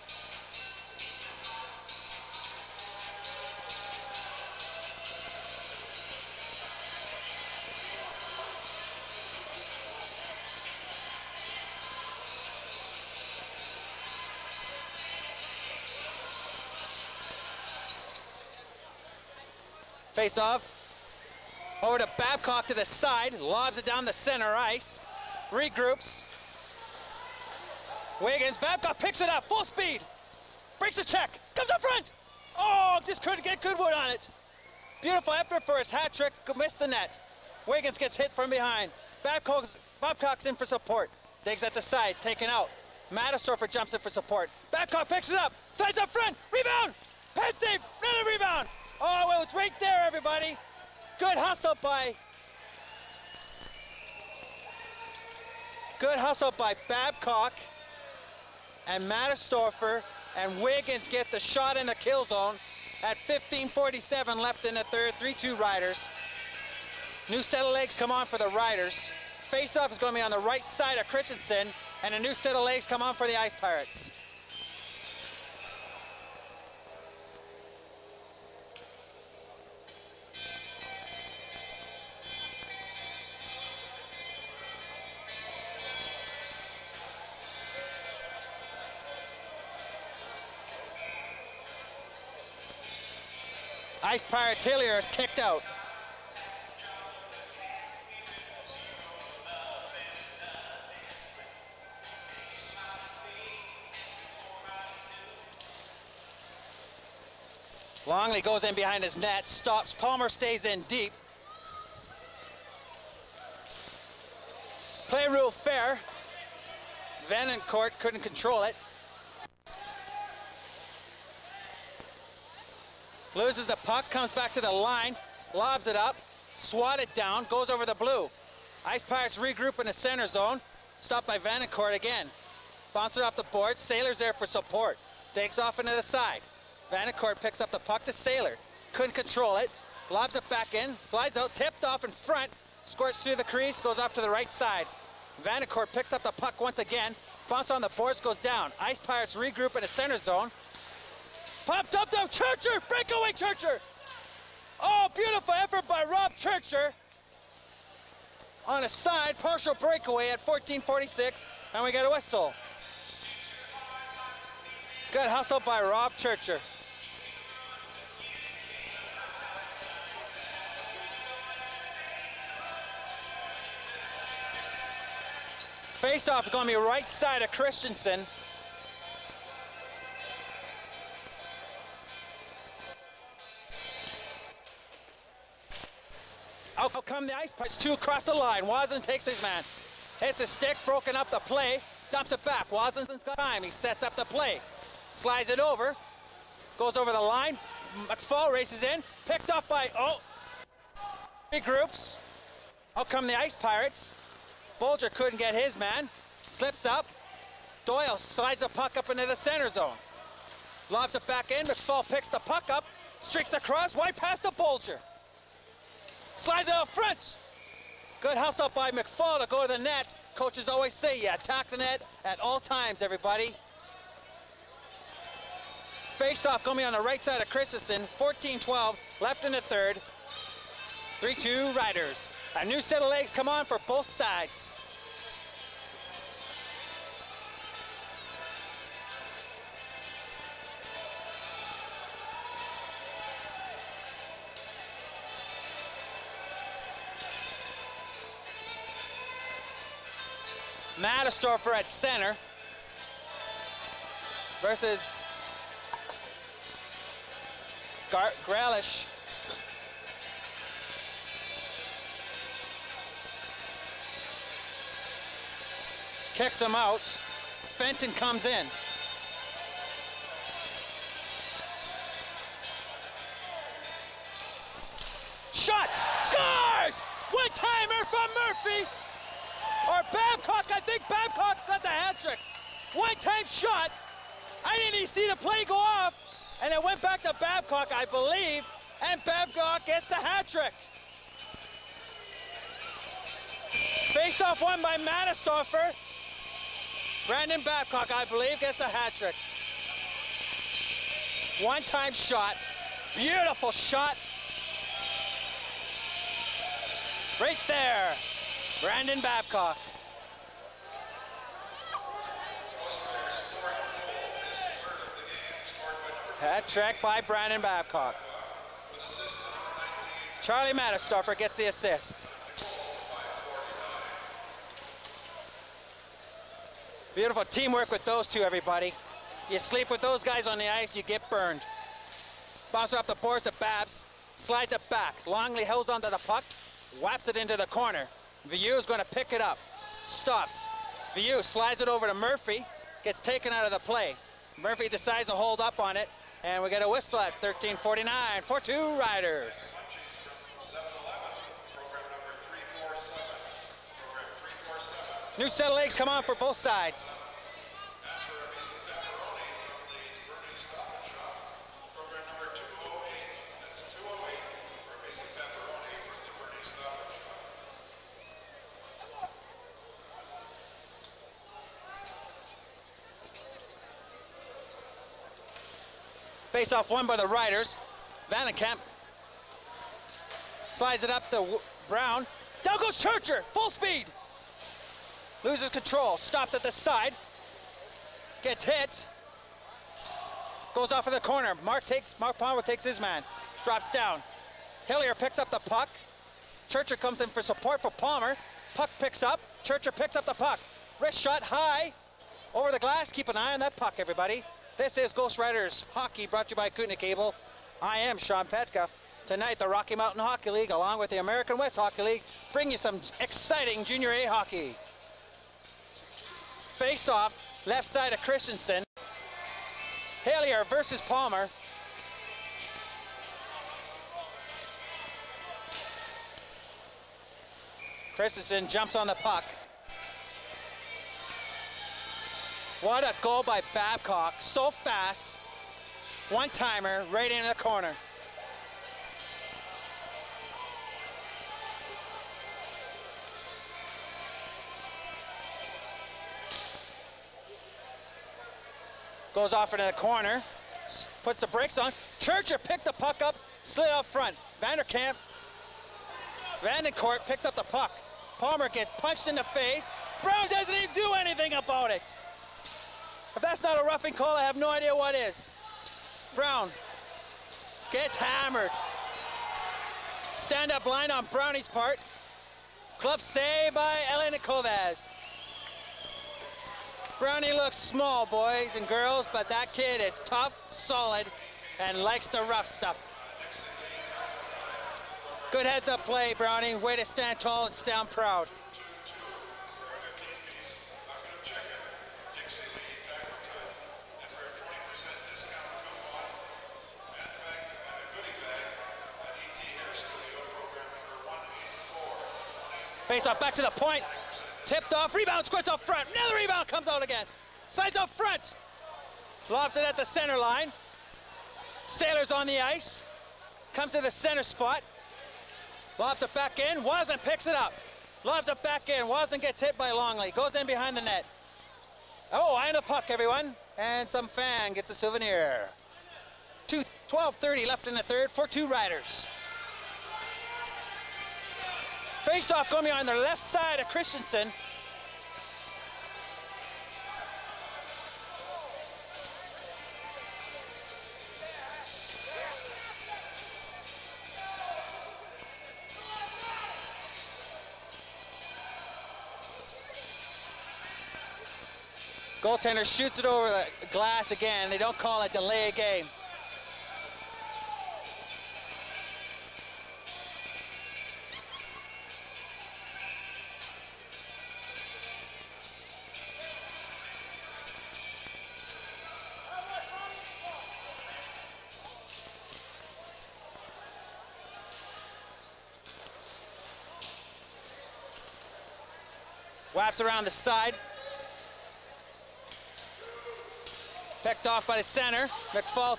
Face off. Over to Babcock to the side, lobs it down the center ice. Regroups. Wiggins, Babcock picks it up, full speed. Breaks the check, comes up front. Oh, just couldn't get Goodwood on it. Beautiful effort for his hat trick, missed the net. Wiggins gets hit from behind. Babcock's, Babcock's in for support. Digs at the side, taken out. Mattisdorfer jumps in for support. Babcock picks it up, slides up front, rebound. Pad save, another rebound. Oh, it was right there, everybody. Good hustle by, good hustle by Babcock. And Mattisdorfer and Wiggins get the shot in the kill zone at fifteen forty-seven left in the third. three two Riders. New set of legs come on for the Riders. Face-off is going to be on the right side of Christensen, and a new set of legs come on for the Ice Pirates. Ice Pirates Hillier is kicked out. Longley goes in behind his net, stops. Palmer stays in deep. Play rule fair. Vandencourt couldn't control it. Loses the puck, comes back to the line, lobs it up, swatted down, goes over the blue. Ice Pirates regroup in the center zone, stopped by Vandencourt again. Bounce it off the board, Sailor's there for support. Takes off into the side. Vandencourt picks up the puck to Sailor. Couldn't control it, lobs it back in, slides out, tipped off in front, squirts through the crease, goes off to the right side. Vandencourt picks up the puck once again, bounce on the boards, goes down. Ice Pirates regroup in the center zone. Popped up to Churcher, breakaway Churcher. Oh, beautiful effort by Rob Churcher. On a side, partial breakaway at fourteen forty-six, and we got a whistle. Good hustle by Rob Churcher. Face-off is going to be right side of Christensen. Out come the Ice Pirates, two across the line. Wasson takes his man. Hits a stick, broken up the play, dumps it back. Wasson's got time, he sets up the play. Slides it over, goes over the line. McFall races in, picked up by, oh, regroups. Out come the Ice Pirates. Bolger couldn't get his man, slips up. Doyle slides the puck up into the center zone. Lobs it back in, McFall picks the puck up, streaks across, wide past the Bolger. Slides it out front. Good hustle by McFall to go to the net. Coaches always say, you attack the net at all times, everybody. Face-off going to be on the right side of Christensen. fourteen twelve, left in the third. three two Riders. A new set of legs come on for both sides. Mattisdorfer at center versus Gar Gralish. Kicks him out. Fenton comes in. Shot! Scores! One-timer from Murphy! Or Babcock, I think Babcock got the hat trick. One-time shot. I didn't even see the play go off. And it went back to Babcock, I believe. And Babcock gets the hat trick. Face-off won by Manistoffer. Brandon Babcock, I believe, gets the hat trick. One-time shot. Beautiful shot. Right there. Brandon Babcock. Hat trick by Brandon Babcock. Charlie Manistoffer gets the assist. Beautiful teamwork with those two, everybody. You sleep with those guys on the ice, you get burned. Bounce it up the boards to Babs, slides it back. Longley holds onto the puck, whaps it into the corner. Vieux is going to pick it up, stops. Vieux slides it over to Murphy, gets taken out of the play. Murphy decides to hold up on it, and we get a whistle at thirteen forty-nine for two Riders. New set of legs come on for both sides. Face off won by the Riders. Vandenkamp slides it up to Brown. Down goes Churcher, full speed. Loses control, stopped at the side. Gets hit. Goes off of the corner. Mark takes, Mark Palmer takes his man. Drops down. Hillier picks up the puck. Churcher comes in for support for Palmer. Puck picks up. Churcher picks up the puck. Wrist shot high. Over the glass. Keep an eye on that puck, everybody. This is Ghost Riders Hockey, brought to you by Kootenai Cable. I am Sean Petka. Tonight, the Rocky Mountain Hockey League, along with the American West Hockey League, bring you some exciting Junior A hockey. Face-off, left side of Christensen. Hillier versus Palmer. Christensen jumps on the puck. What a goal by Babcock, so fast. One-timer right into the corner. Goes off into the corner, puts the brakes on. Churcher picked the puck up, slid up front. Vanderkamp, Vandencourt picks up the puck. Palmer gets punched in the face. Brown doesn't even do anything about it. If that's not a roughing call, I have no idea what is. Brown gets hammered. Stand-up line on Brownie's part. Glove save by Elena Kovaz. Brownie looks small, boys and girls, but that kid is tough, solid, and likes the rough stuff. Good heads-up play, Brownie. Way to stand tall and stand proud. Face off back to the point. Tipped off, rebound, squirts off front. Another rebound comes out again. Slides up front. Lofts it at the center line. Sailor's on the ice. Comes to the center spot. Lobs it back in. Wasson picks it up. Lobs it back in. Wasson gets hit by Longley. Goes in behind the net. Oh, eye on the puck, everyone. And some fan gets a souvenir. twelve thirty left in the third for two Riders. Face-off going on the left side of Christensen. Goaltender shoots it over the glass again. They don't call it delay a game. Wraps around the side. Picked off by the center. McFall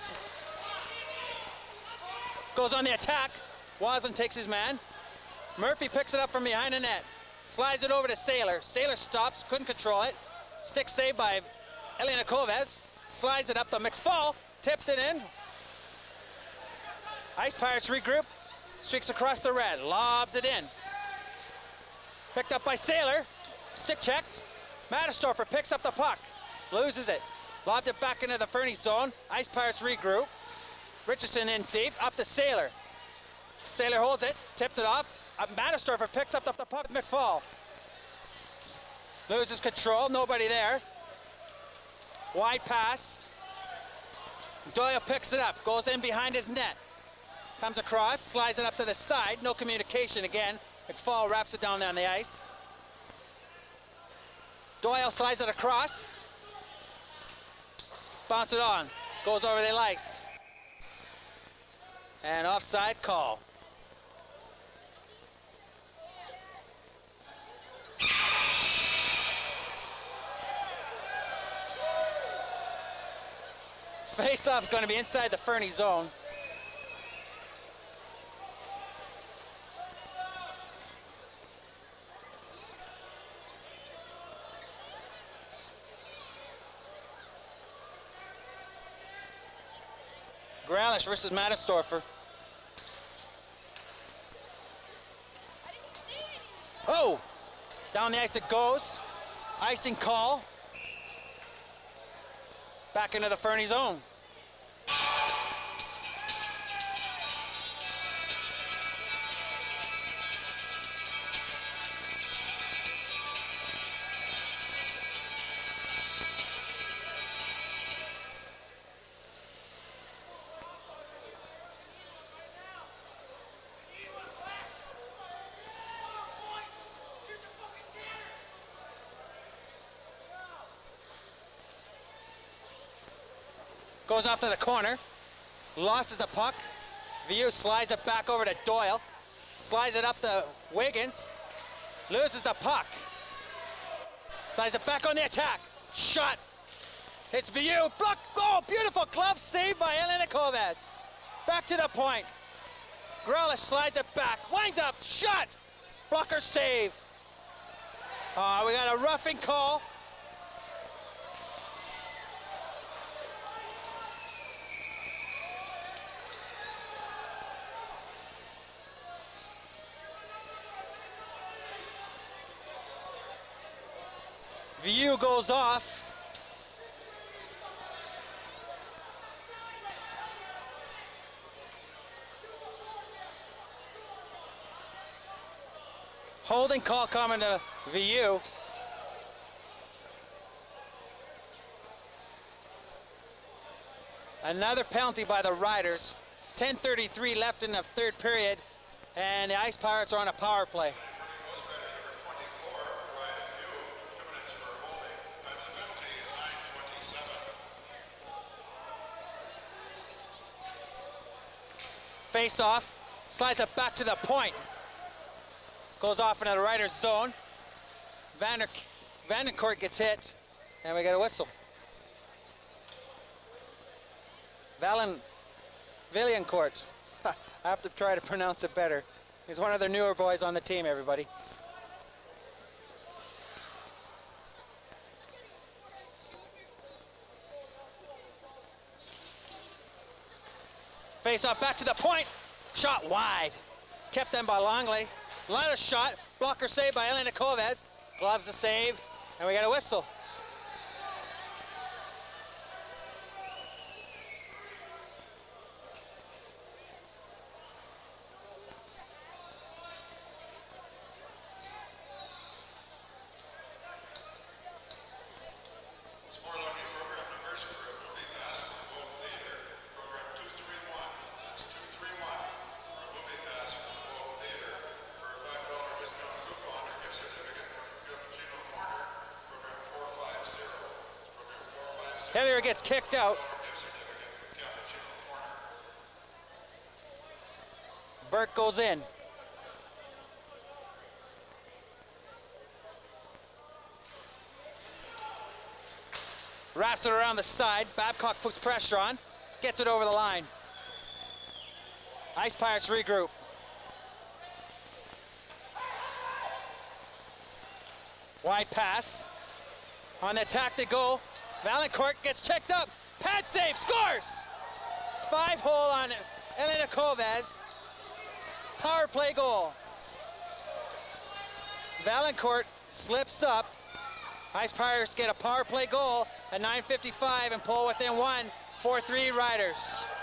goes on the attack. Waslin takes his man. Murphy picks it up from behind the net. Slides it over to Saylor. Saylor stops, couldn't control it. Stick saved by Elena Koves. Slides it up to McFall. Tipped it in. Ice Pirates regroup. Streaks across the red. Lobs it in. Picked up by Saylor. Stick checked. Mattersdorfer picks up the puck. Loses it. Lobbed it back into the Fernie zone. Ice Pirates regroup. Richardson in deep. Up to Saylor. Saylor holds it. Tipped it off. Uh, Mattersdorfer picks up the, the puck. McFall loses control. Nobody there. Wide pass. Doyle picks it up. Goes in behind his net. Comes across. Slides it up to the side. No communication again. McFall wraps it down on the ice. Doyle slides it across. Bounce it on. Goes over the ice. And offside call. Face-off's going to be inside the Fernie zone. Gralish versus Mattersdorfer. Oh! Down the ice it goes. Icing call. Back into the Fernie zone. Goes off to the corner, loses the puck. Vieux slides it back over to Doyle, slides it up to Wiggins, loses the puck. Slides it back on the attack. Shot. Hits Vieux. Block. Oh, beautiful glove save by Elena Koves. Back to the point. Gralish slides it back. Winds up. Shot. Blocker save. Oh, we got a roughing call. Vieux goes off. Holding call coming to Vieux. Another penalty by the Riders. ten thirty-three left in the third period, and the Ice Pirates are on a power play. Face off, slides it back to the point. Goes off into the Riders zone. Vander, Vandencourt gets hit, and we get a whistle. Valen, Villiancourt. I have to try to pronounce it better. He's one of the newer boys on the team, everybody. Face off back to the point. Shot wide. Kept them by Longley. Line shot. Blocker save by Elena Koves. Gloves a save. And we got a whistle. Heather gets kicked out. Burke goes in. Wraps it around the side. Babcock puts pressure on. Gets it over the line. Ice Pirates regroup. Wide pass. On the attack they go. Valancourt gets checked up. Pad save, scores! Five hole on Elena Kovacs. Power play goal. Valancourt slips up. Ice Pirates get a power play goal at nine fifty-five and pull within one. four three Riders.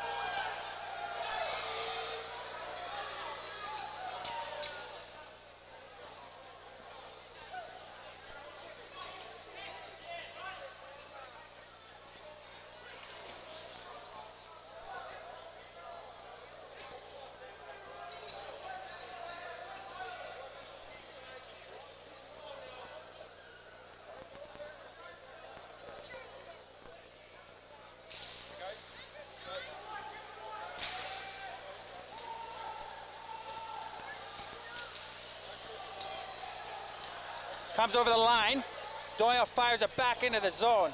Comes over the line. Doyle fires it back into the zone.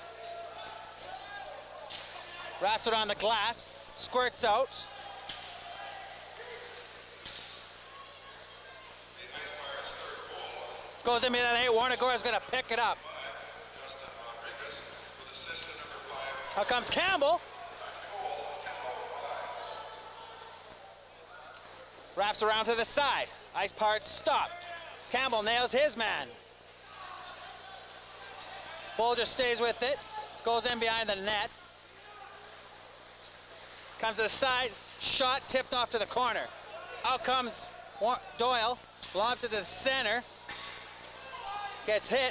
Wraps it on the glass. Squirts out. Goes in behind the eight. Warner Gore's going to pick it up. Now comes Campbell. Wraps around to the side. Ice Pirates stop. Campbell nails his man. Bolger stays with it, goes in behind the net. Comes to the side, shot tipped off to the corner. Out comes Doyle, lobs it to the center. Gets hit.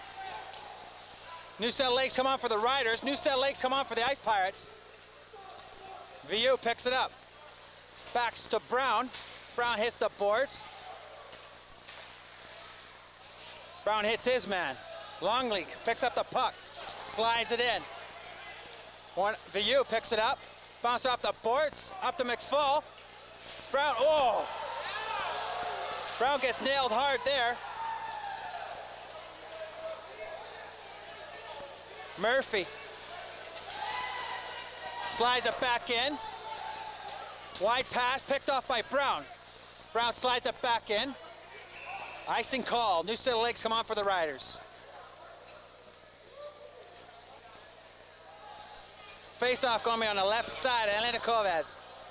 New South Lakes come on for the Riders. New South Lakes come on for the Ice Pirates. V U picks it up. Backs to Brown. Brown hits the boards. Brown hits his man. Longley picks up the puck, slides it in. One, V U picks it up, bounces off the boards, up to McFall. Brown, oh! Brown gets nailed hard there. Murphy slides it back in. Wide pass picked off by Brown. Brown slides it back in. Icing call. New South Lakes come on for the Riders. Face-off going to be on the left side, Elena Kovacs.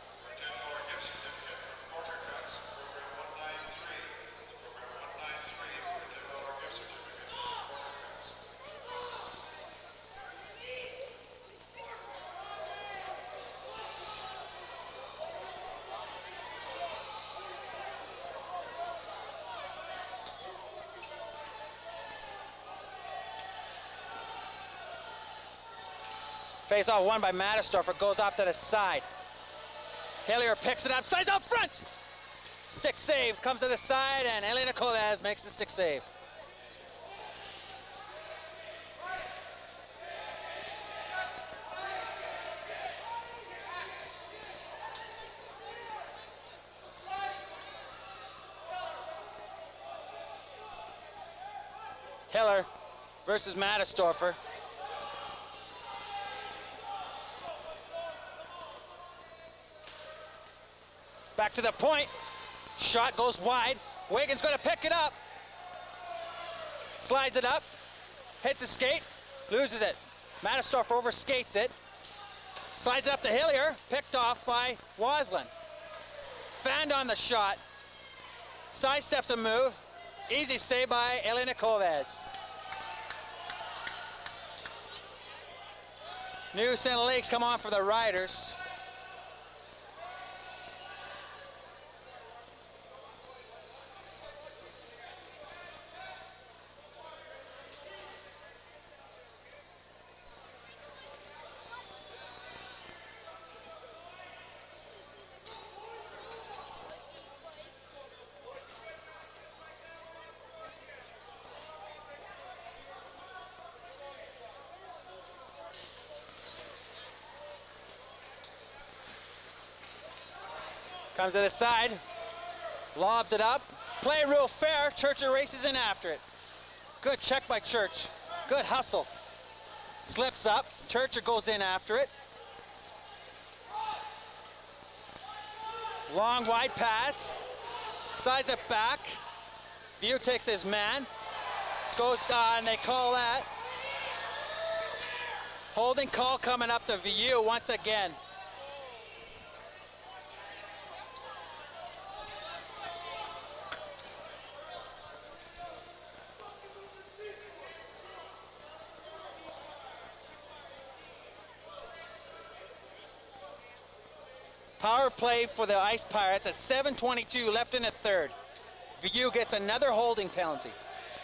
Face off won by Mattersdorfer, goes off to the side. Hillier picks it up, slides out front. Stick save, comes to the side, and Elena Kovacs makes the stick save. Hiller versus Mattersdorfer. Back to the point. Shot goes wide. Wiggins going to pick it up. Slides it up. Hits a skate. Loses it. Mattersdorfer over skates it. Slides it up to Hillier. Picked off by Waslin. Fanned on the shot. Sidesteps a move. Easy save by Elena Kovacs. New South Lakes come on for the Riders. Comes to the side, lobs it up, play real fair, Church races in after it. Good check by Church, good hustle. Slips up. Churcher goes in after it. Long wide pass. Sides it back. View takes his man. Goes down, and they call that. Holding call coming up to V U once again. Power play for the Ice Pirates at seven twenty-two left in the third. V U gets another holding penalty.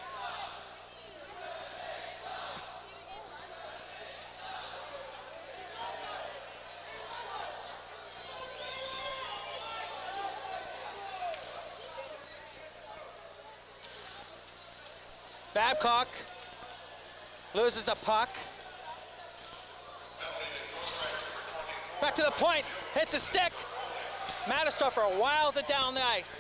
Babcock loses the puck. Back to the point, hits a stick. Matterstoffer wiles it down the ice.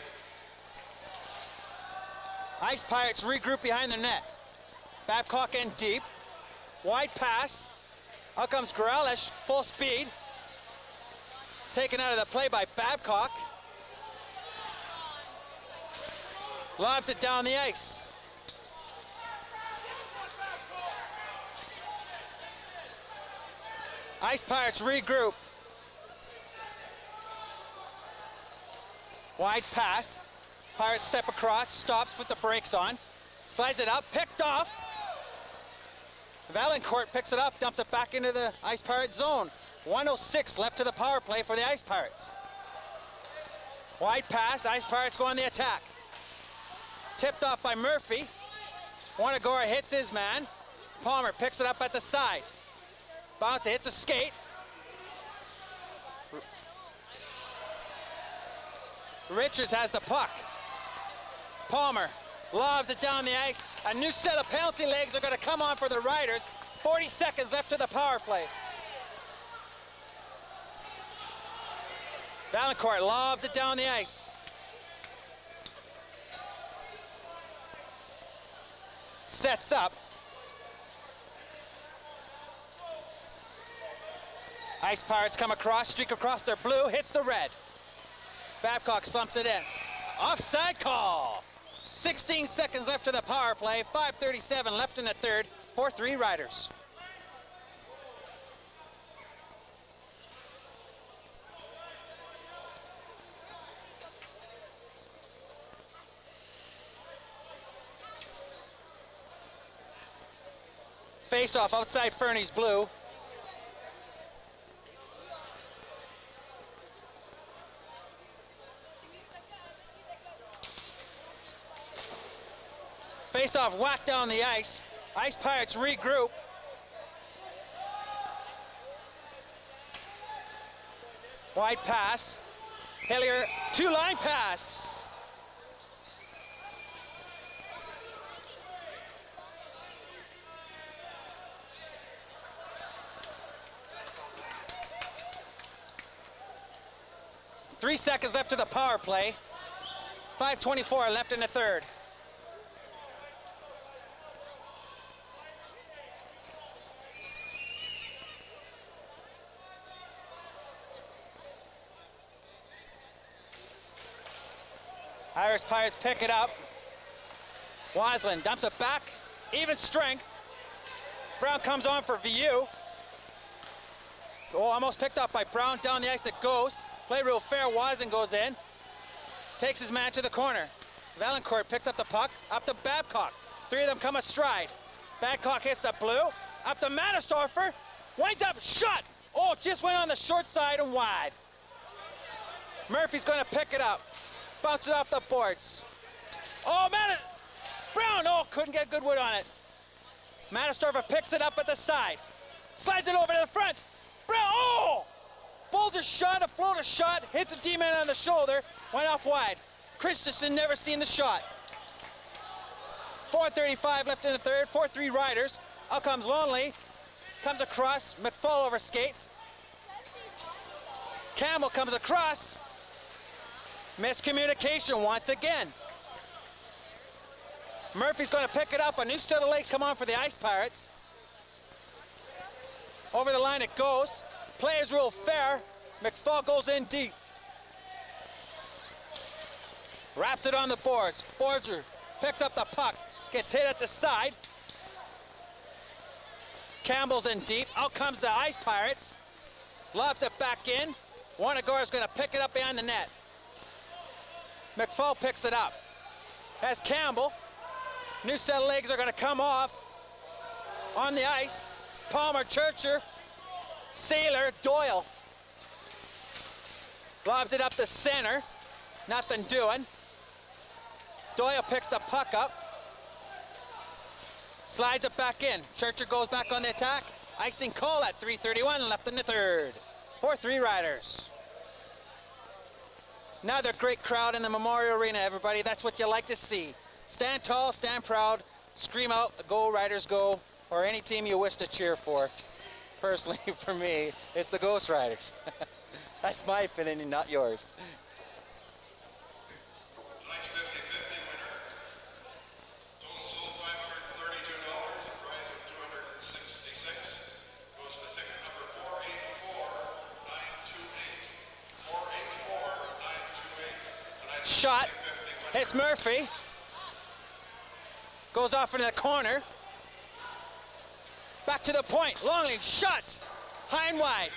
Ice Pirates regroup behind the net. Babcock in deep. Wide pass. Out comes Gorelish, full speed. Taken out of the play by Babcock. Lobs it down the ice. Ice Pirates regroup. Wide pass. Pirates step across, stops with the brakes on. Slides it up, picked off. Valancourt picks it up, dumps it back into the Ice Pirates zone. one oh six left to the power play for the Ice Pirates. Wide pass, Ice Pirates go on the attack. Tipped off by Murphy. Wanagora hits his man. Palmer picks it up at the side. Bounce, it hits a skate. Richards has the puck. Palmer lobs it down the ice. A new set of penalty legs are going to come on for the Riders. forty seconds left to the power play. Valancourt lobs it down the ice. Sets up. Ice Pirates come across, streak across their blue, hits the red. Babcock slumps it in. Offside call. sixteen seconds left to the power play, five thirty-seven left in the third, four three Riders. Face off outside Fernie's blue. Face off whack down the ice. Ice Pirates regroup. Wide pass. Hillier, two line pass. Three seconds left to the power play. five twenty-four left in the third. Irish Pirates pick it up. Wiseland dumps it back. Even strength. Brown comes on for V U. Oh, almost picked up by Brown. Down the ice it goes. Play real fair. Wiseland goes in. Takes his man to the corner. Valancourt picks up the puck. Up to Babcock. Three of them come astride. Babcock hits the blue. Up to Matterstoffer. Winds up. Shot. Oh, just went on the short side and wide. Murphy's going to pick it up. Bounce it off the boards. Oh, man, Brown, oh, couldn't get good wood on it. Matterstoffer picks it up at the side. Slides it over to the front. Brown, oh! Bulger shot, a floater shot, hits a D-man on the shoulder, went off wide. Christensen never seen the shot. four thirty-five left in the third, four three Riders. Out comes Lonely, comes across, McFall over skates. Campbell comes across. Miscommunication once again. Murphy's going to pick it up. A new set of legs come on for the Ice Pirates. Over the line it goes. Play is real fair. McFall goes in deep. Wraps it on the boards. Borger picks up the puck. Gets hit at the side. Campbell's in deep. Out comes the Ice Pirates. Lobs it back in. Warnegor's going to pick it up behind the net. McFall picks it up. Has Campbell. New set of legs are going to come off on the ice. Palmer, Churcher, Sailor, Doyle. Lobs it up the center. Nothing doing. Doyle picks the puck up. Slides it back in. Churcher goes back on the attack. Icing call at three thirty-one left in the third. four three Riders. Another great crowd in the Memorial Arena, everybody. That's what you like to see. Stand tall, stand proud, scream out, go Riders go, or any team you wish to cheer for. Personally, for me, it's the Ghost Riders. That's my opinion, not yours. Tonight's fifty fifty winner. Total sold five hundred thirty-two dollars, a prize of two hundred sixty-six dollars. Goes to ticket number four eight four nine two eight. four eight four nine two eight. Tonight's Shot. fifty fifty winner. Hits Murphy. Goes off into the corner. Back to the point. Longley shot. High and wide.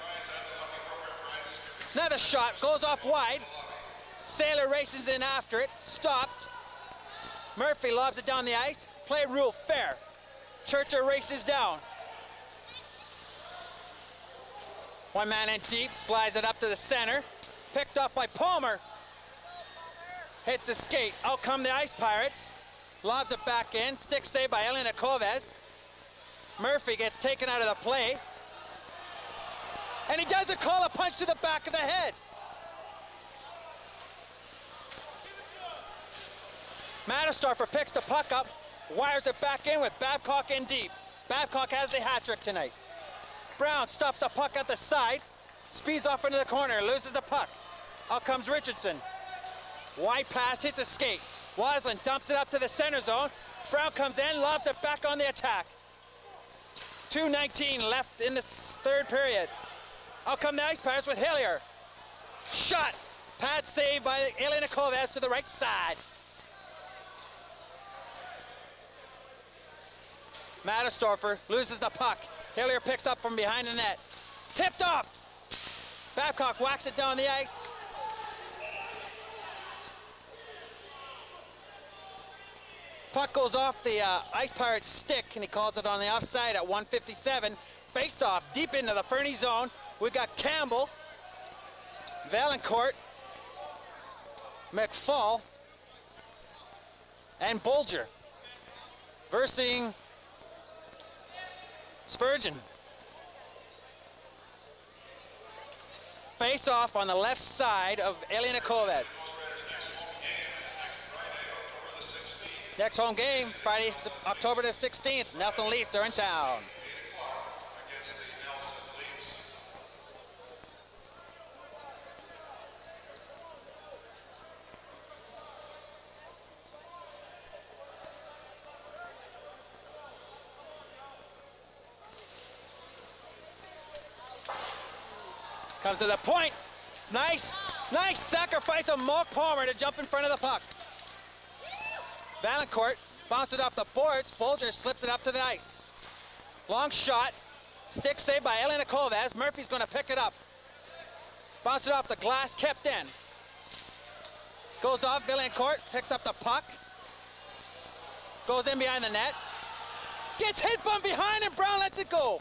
Another shot. Goes off wide. Sailor races in after it. Stopped. Murphy lobs it down the ice. Play rule fair. Churcher races down. One man in deep. Slides it up to the center. Picked up by Palmer. Hits the skate. Out come the Ice Pirates. Lobs it back in. Stick save by Elena Koves. Murphy gets taken out of the play. And he doesn't call a punch to the back of the head. Mattersdorfer picks the puck up, wires it back in with Babcock in deep. Babcock has the hat trick tonight. Brown stops the puck at the side, speeds off into the corner, loses the puck. Out comes Richardson. Wide pass, hits a skate. Waslin dumps it up to the center zone. Brown comes in, lobs it back on the attack. two nineteen left in the third period. Out come the Ice Pirates with Hillier. Shot. Pad saved by Elena Koves to the right side. Mattersdorfer loses the puck. Hillier picks up from behind the net. Tipped off. Babcock whacks it down the ice. Puck goes off the uh, Ice Pirates stick, and he calls it on the offside at one fifty-seven. Face off deep into the Fernie zone. We've got Campbell, Valancourt, McFall, and Bolger versing Spurgeon. Face off on the left side of Elena Koves. Next home game, Friday, October the sixteenth. Nelson Leafs are in town. Against the Nelson Leafs. Comes to the point. Nice, nice sacrifice of Mark Palmer to jump in front of the puck. Valancourt bounced it off the boards. Bolger slips it up to the ice. Long shot. Stick saved by Elena Koves. Murphy's going to pick it up. Bounced it off the glass, kept in. Goes off, Valancourt picks up the puck. Goes in behind the net. Gets hit from behind and Brown lets it go.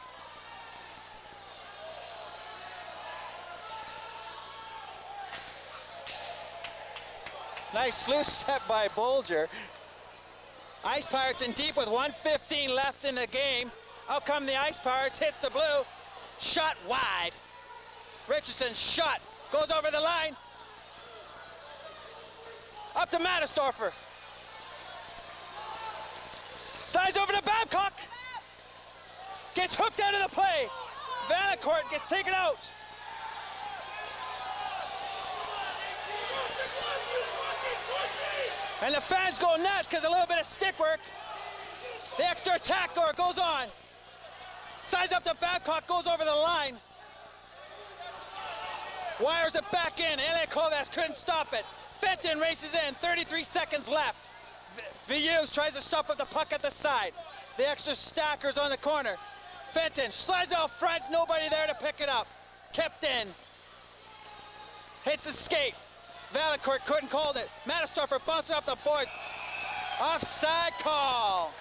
Nice slew step by Bolger. Ice Pirates in deep with one fifteen left in the game. Out come the Ice Pirates, hits the blue. Shot wide. Richardson shot, goes over the line. Up to Mattersdorfer. Slides over to Babcock. Gets hooked out of the play. Valancourt gets taken out. And the fans go nuts because a little bit of stick work. The extra attack door goes on. Size up to Babcock, goes over the line. Wires it back in. Elia Kovacs couldn't stop it. Fenton races in, thirty-three seconds left. Villiers tries to stop with the puck at the side. The extra stackers on the corner. Fenton slides out front, nobody there to pick it up. Kept in. Hits the skate. Valancourt couldn't call it. Mattisdorfer bouncing off the boards. Offside call.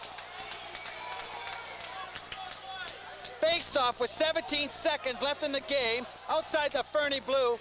Face-off with seventeen seconds left in the game, outside the Fernie blue.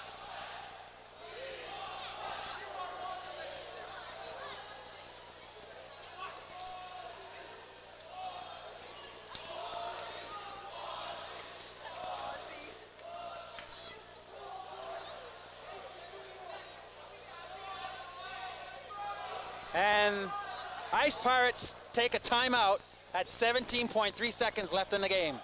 And Ice Pirates take a timeout at seventeen point three seconds left in the game.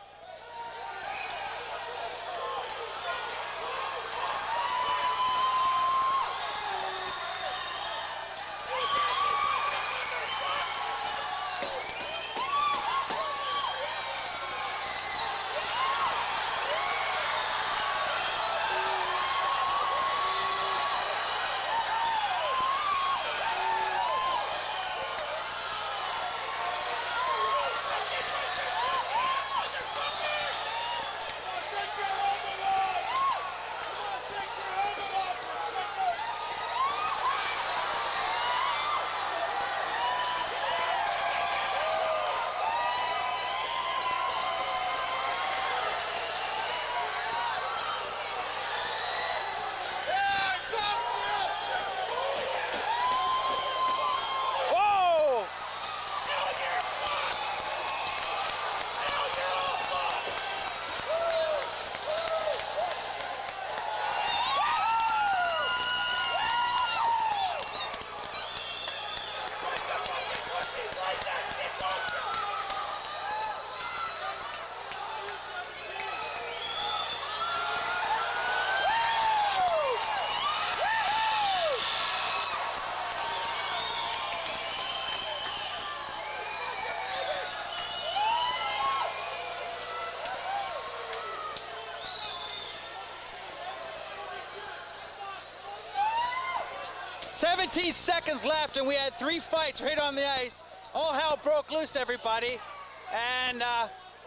seventeen seconds left, and we had three fights right on the ice. All hell broke loose, everybody. And uh,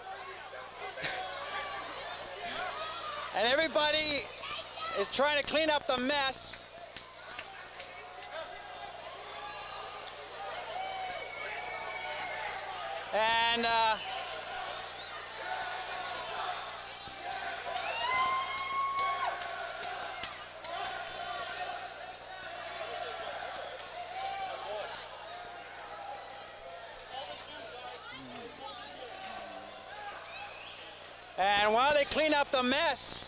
and everybody is trying to clean up the mess. And uh, And while they clean up the mess,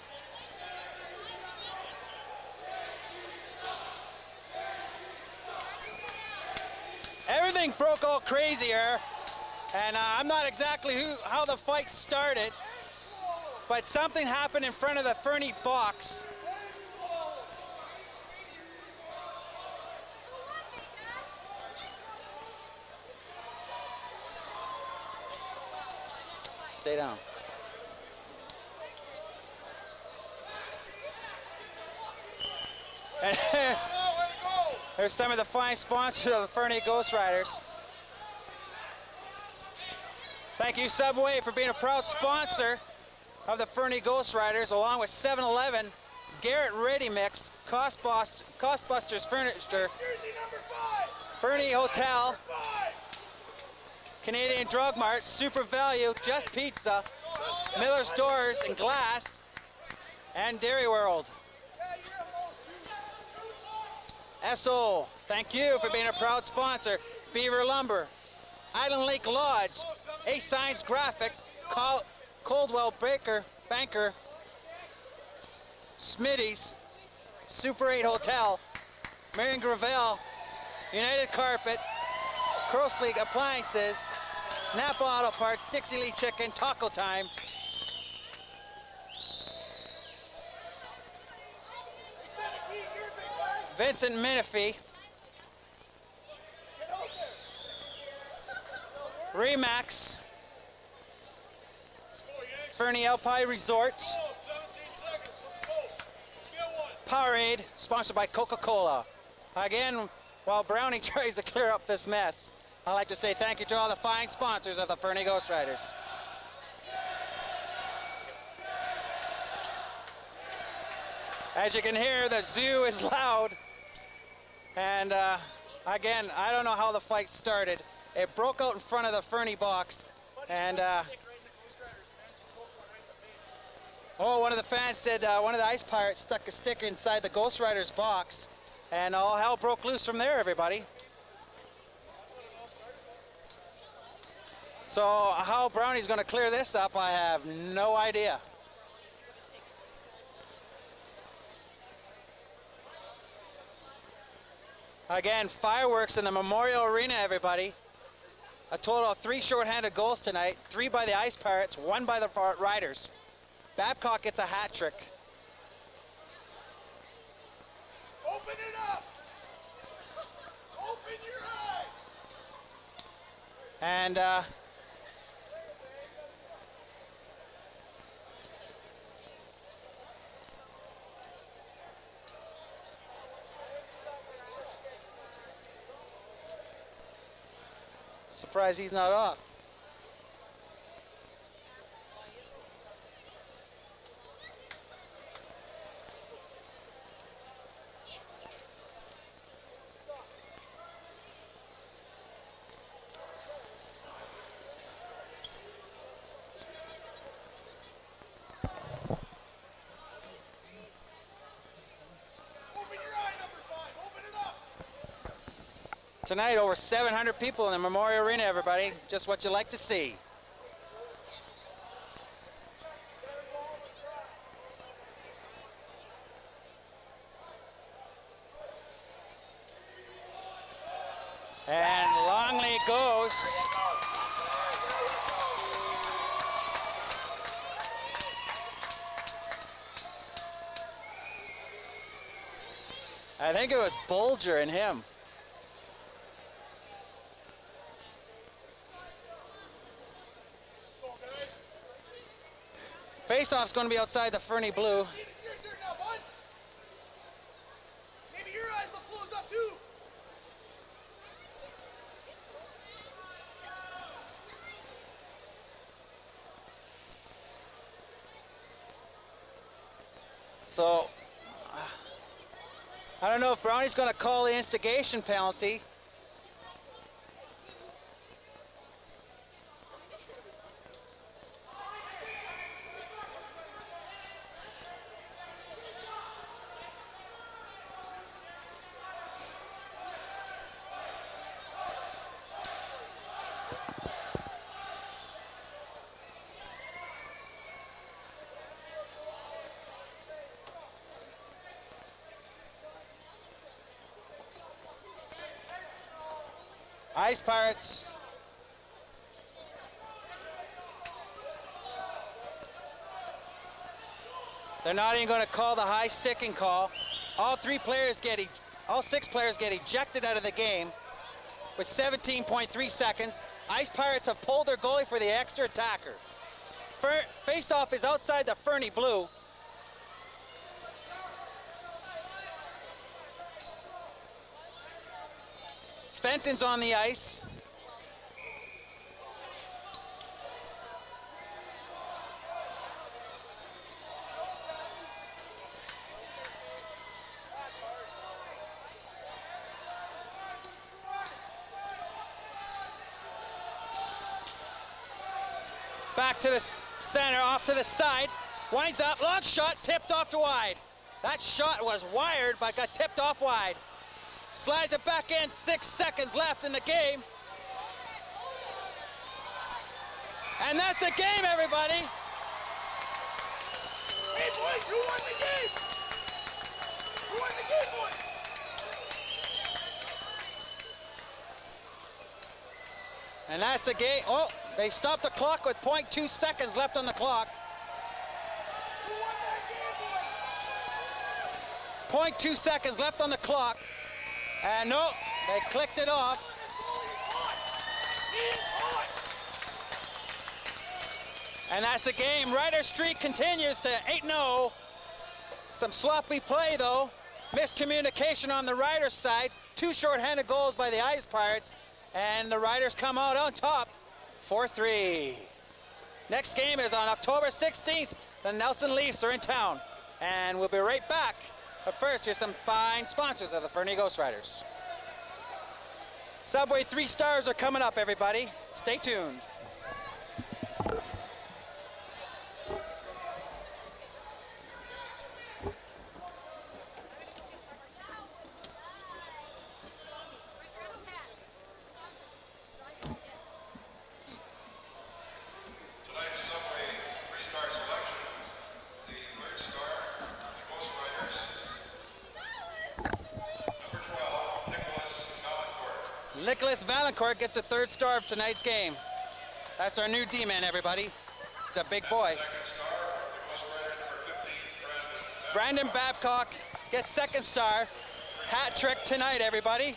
everything broke all crazy here. And uh, I'm not exactly who, how the fight started, but something happened in front of the Fernie box. Stay down. And there's some of the fine sponsors of the Fernie Ghost Riders. Thank you, Subway, for being a proud sponsor of the Fernie Ghost Riders, along with seven eleven, Garrett Ready Mix, Costbusters, Costbusters Furniture, Fernie Hotel, Canadian Drug Mart, Super Value, Just Pizza, Miller's Doors and Glass, and Dairy World. S O, thank you for being a proud sponsor. Beaver Lumber, Island Lake Lodge, A Signs Graphics, Col Coldwell Baker, Banker, Smitty's, Super eight Hotel, Marion Gravel, United Carpet, Cross League Appliances, Napa Auto Parts, Dixie Lee Chicken, Taco Time, Vincent Menifee, Remax, Fernie Alpine Resorts. seventeen seconds, let's go. Skill one. Powerade, sponsored by Coca-Cola. Again, while Brownie tries to clear up this mess, I'd like to say thank you to all the fine sponsors of the Fernie Ghost Riders. As you can hear, the zoo is loud. And uh, again, I don't know how the fight started. It broke out in front of the Fernie box. And uh, oh, one of the fans said uh, one of the Ice Pirates stuck a sticker inside the Ghost Riders box. And all hell broke loose from there, everybody. So how Brownie's going to clear this up, I have no idea. Again, fireworks in the Memorial Arena, everybody. A total of three short-handed goals tonight, three by the Ice Pirates, one by the Riders. Babcock gets a hat trick. Open it up! Open your eye! And uh, surprised he's not off. Tonight, over seven hundred people in the Memorial Arena, everybody. Just what you like to see. And Longley goes. I think it was Bolger and him. Face-off's going to be outside the Fernie Blue. It's your turn now, bud. Maybe your eyes will close up too. So, I don't know if Brownie's going to call the instigation penalty. Ice Pirates. They're not even going to call the high sticking call. All three players get, e all six players get ejected out of the game with seventeen point three seconds. Ice Pirates have pulled their goalie for the extra attacker. Face-off is outside the Fernie Blue. Fenton's on the ice. Back to the center, off to the side. Winds up, long shot, tipped off to wide. That shot was wired, but got tipped off wide. Slides it back in, six seconds left in the game. And that's the game, everybody. Hey, boys, who won the game? Who won the game, boys? And that's the game. Oh, they stopped the clock with point two seconds left on the clock. Who won that game, boys? point two seconds left on the clock. And no, they clicked it off. And that's the game. Rider streak continues to eight oh. Some sloppy play though. Miscommunication on the Riders side. Two shorthanded goals by the Ice Pirates. And the Riders come out on top, four three. Next game is on October sixteenth. The Nelson Leafs are in town. And we'll be right back. But first, here's some fine sponsors of the Fernie Ghost Riders. Subway three stars are coming up, everybody. Stay tuned. Nicholas Valancourt gets a third star of tonight's game. That's our new D-man, everybody. He's a big boy. Brandon Babcock gets second star. Hat trick tonight, everybody.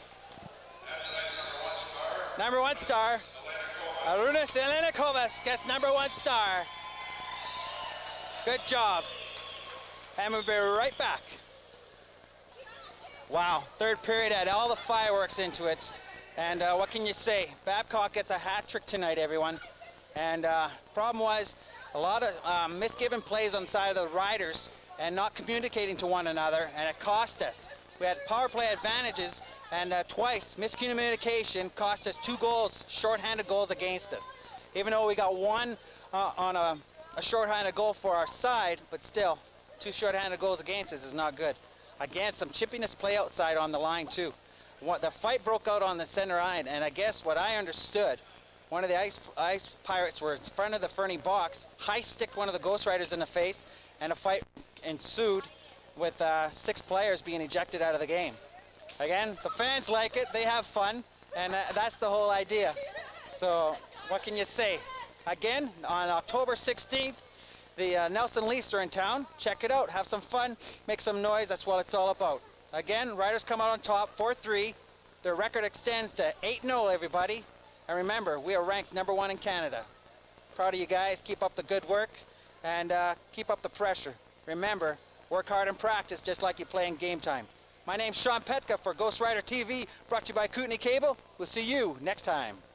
Number one star. Arunas Elenikovas gets number one star. Good job. And we'll be right back. Wow, third period had all the fireworks into it. And uh, what can you say? Babcock gets a hat trick tonight, everyone. And uh, problem was a lot of um, misgiven plays on the side of the Riders and not communicating to one another, and it cost us. We had power play advantages, and uh, twice miscommunication cost us two goals, shorthanded goals against us. Even though we got one uh, on a, a shorthanded goal for our side, but still, two shorthanded goals against us is not good. Again, some chippiness play outside on the line too. What, the fight broke out on the center line, and I guess what I understood, one of the Ice, Ice Pirates were in front of the Fernie box, high-sticked one of the Ghost Riders in the face, and a fight ensued with uh, six players being ejected out of the game. Again, the fans like it, they have fun, and uh, that's the whole idea. So, what can you say? Again, on October sixteenth, the uh, Nelson Leafs are in town. Check it out, have some fun, make some noise, that's what it's all about. Again, Riders come out on top, four three. Their record extends to eight oh, everybody. And remember, we are ranked number one in Canada. Proud of you guys. Keep up the good work and uh, keep up the pressure. Remember, work hard and practice just like you play in game time. My name's Sean Petka for Ghost Rider T V, brought to you by Kootenay Cable. We'll see you next time.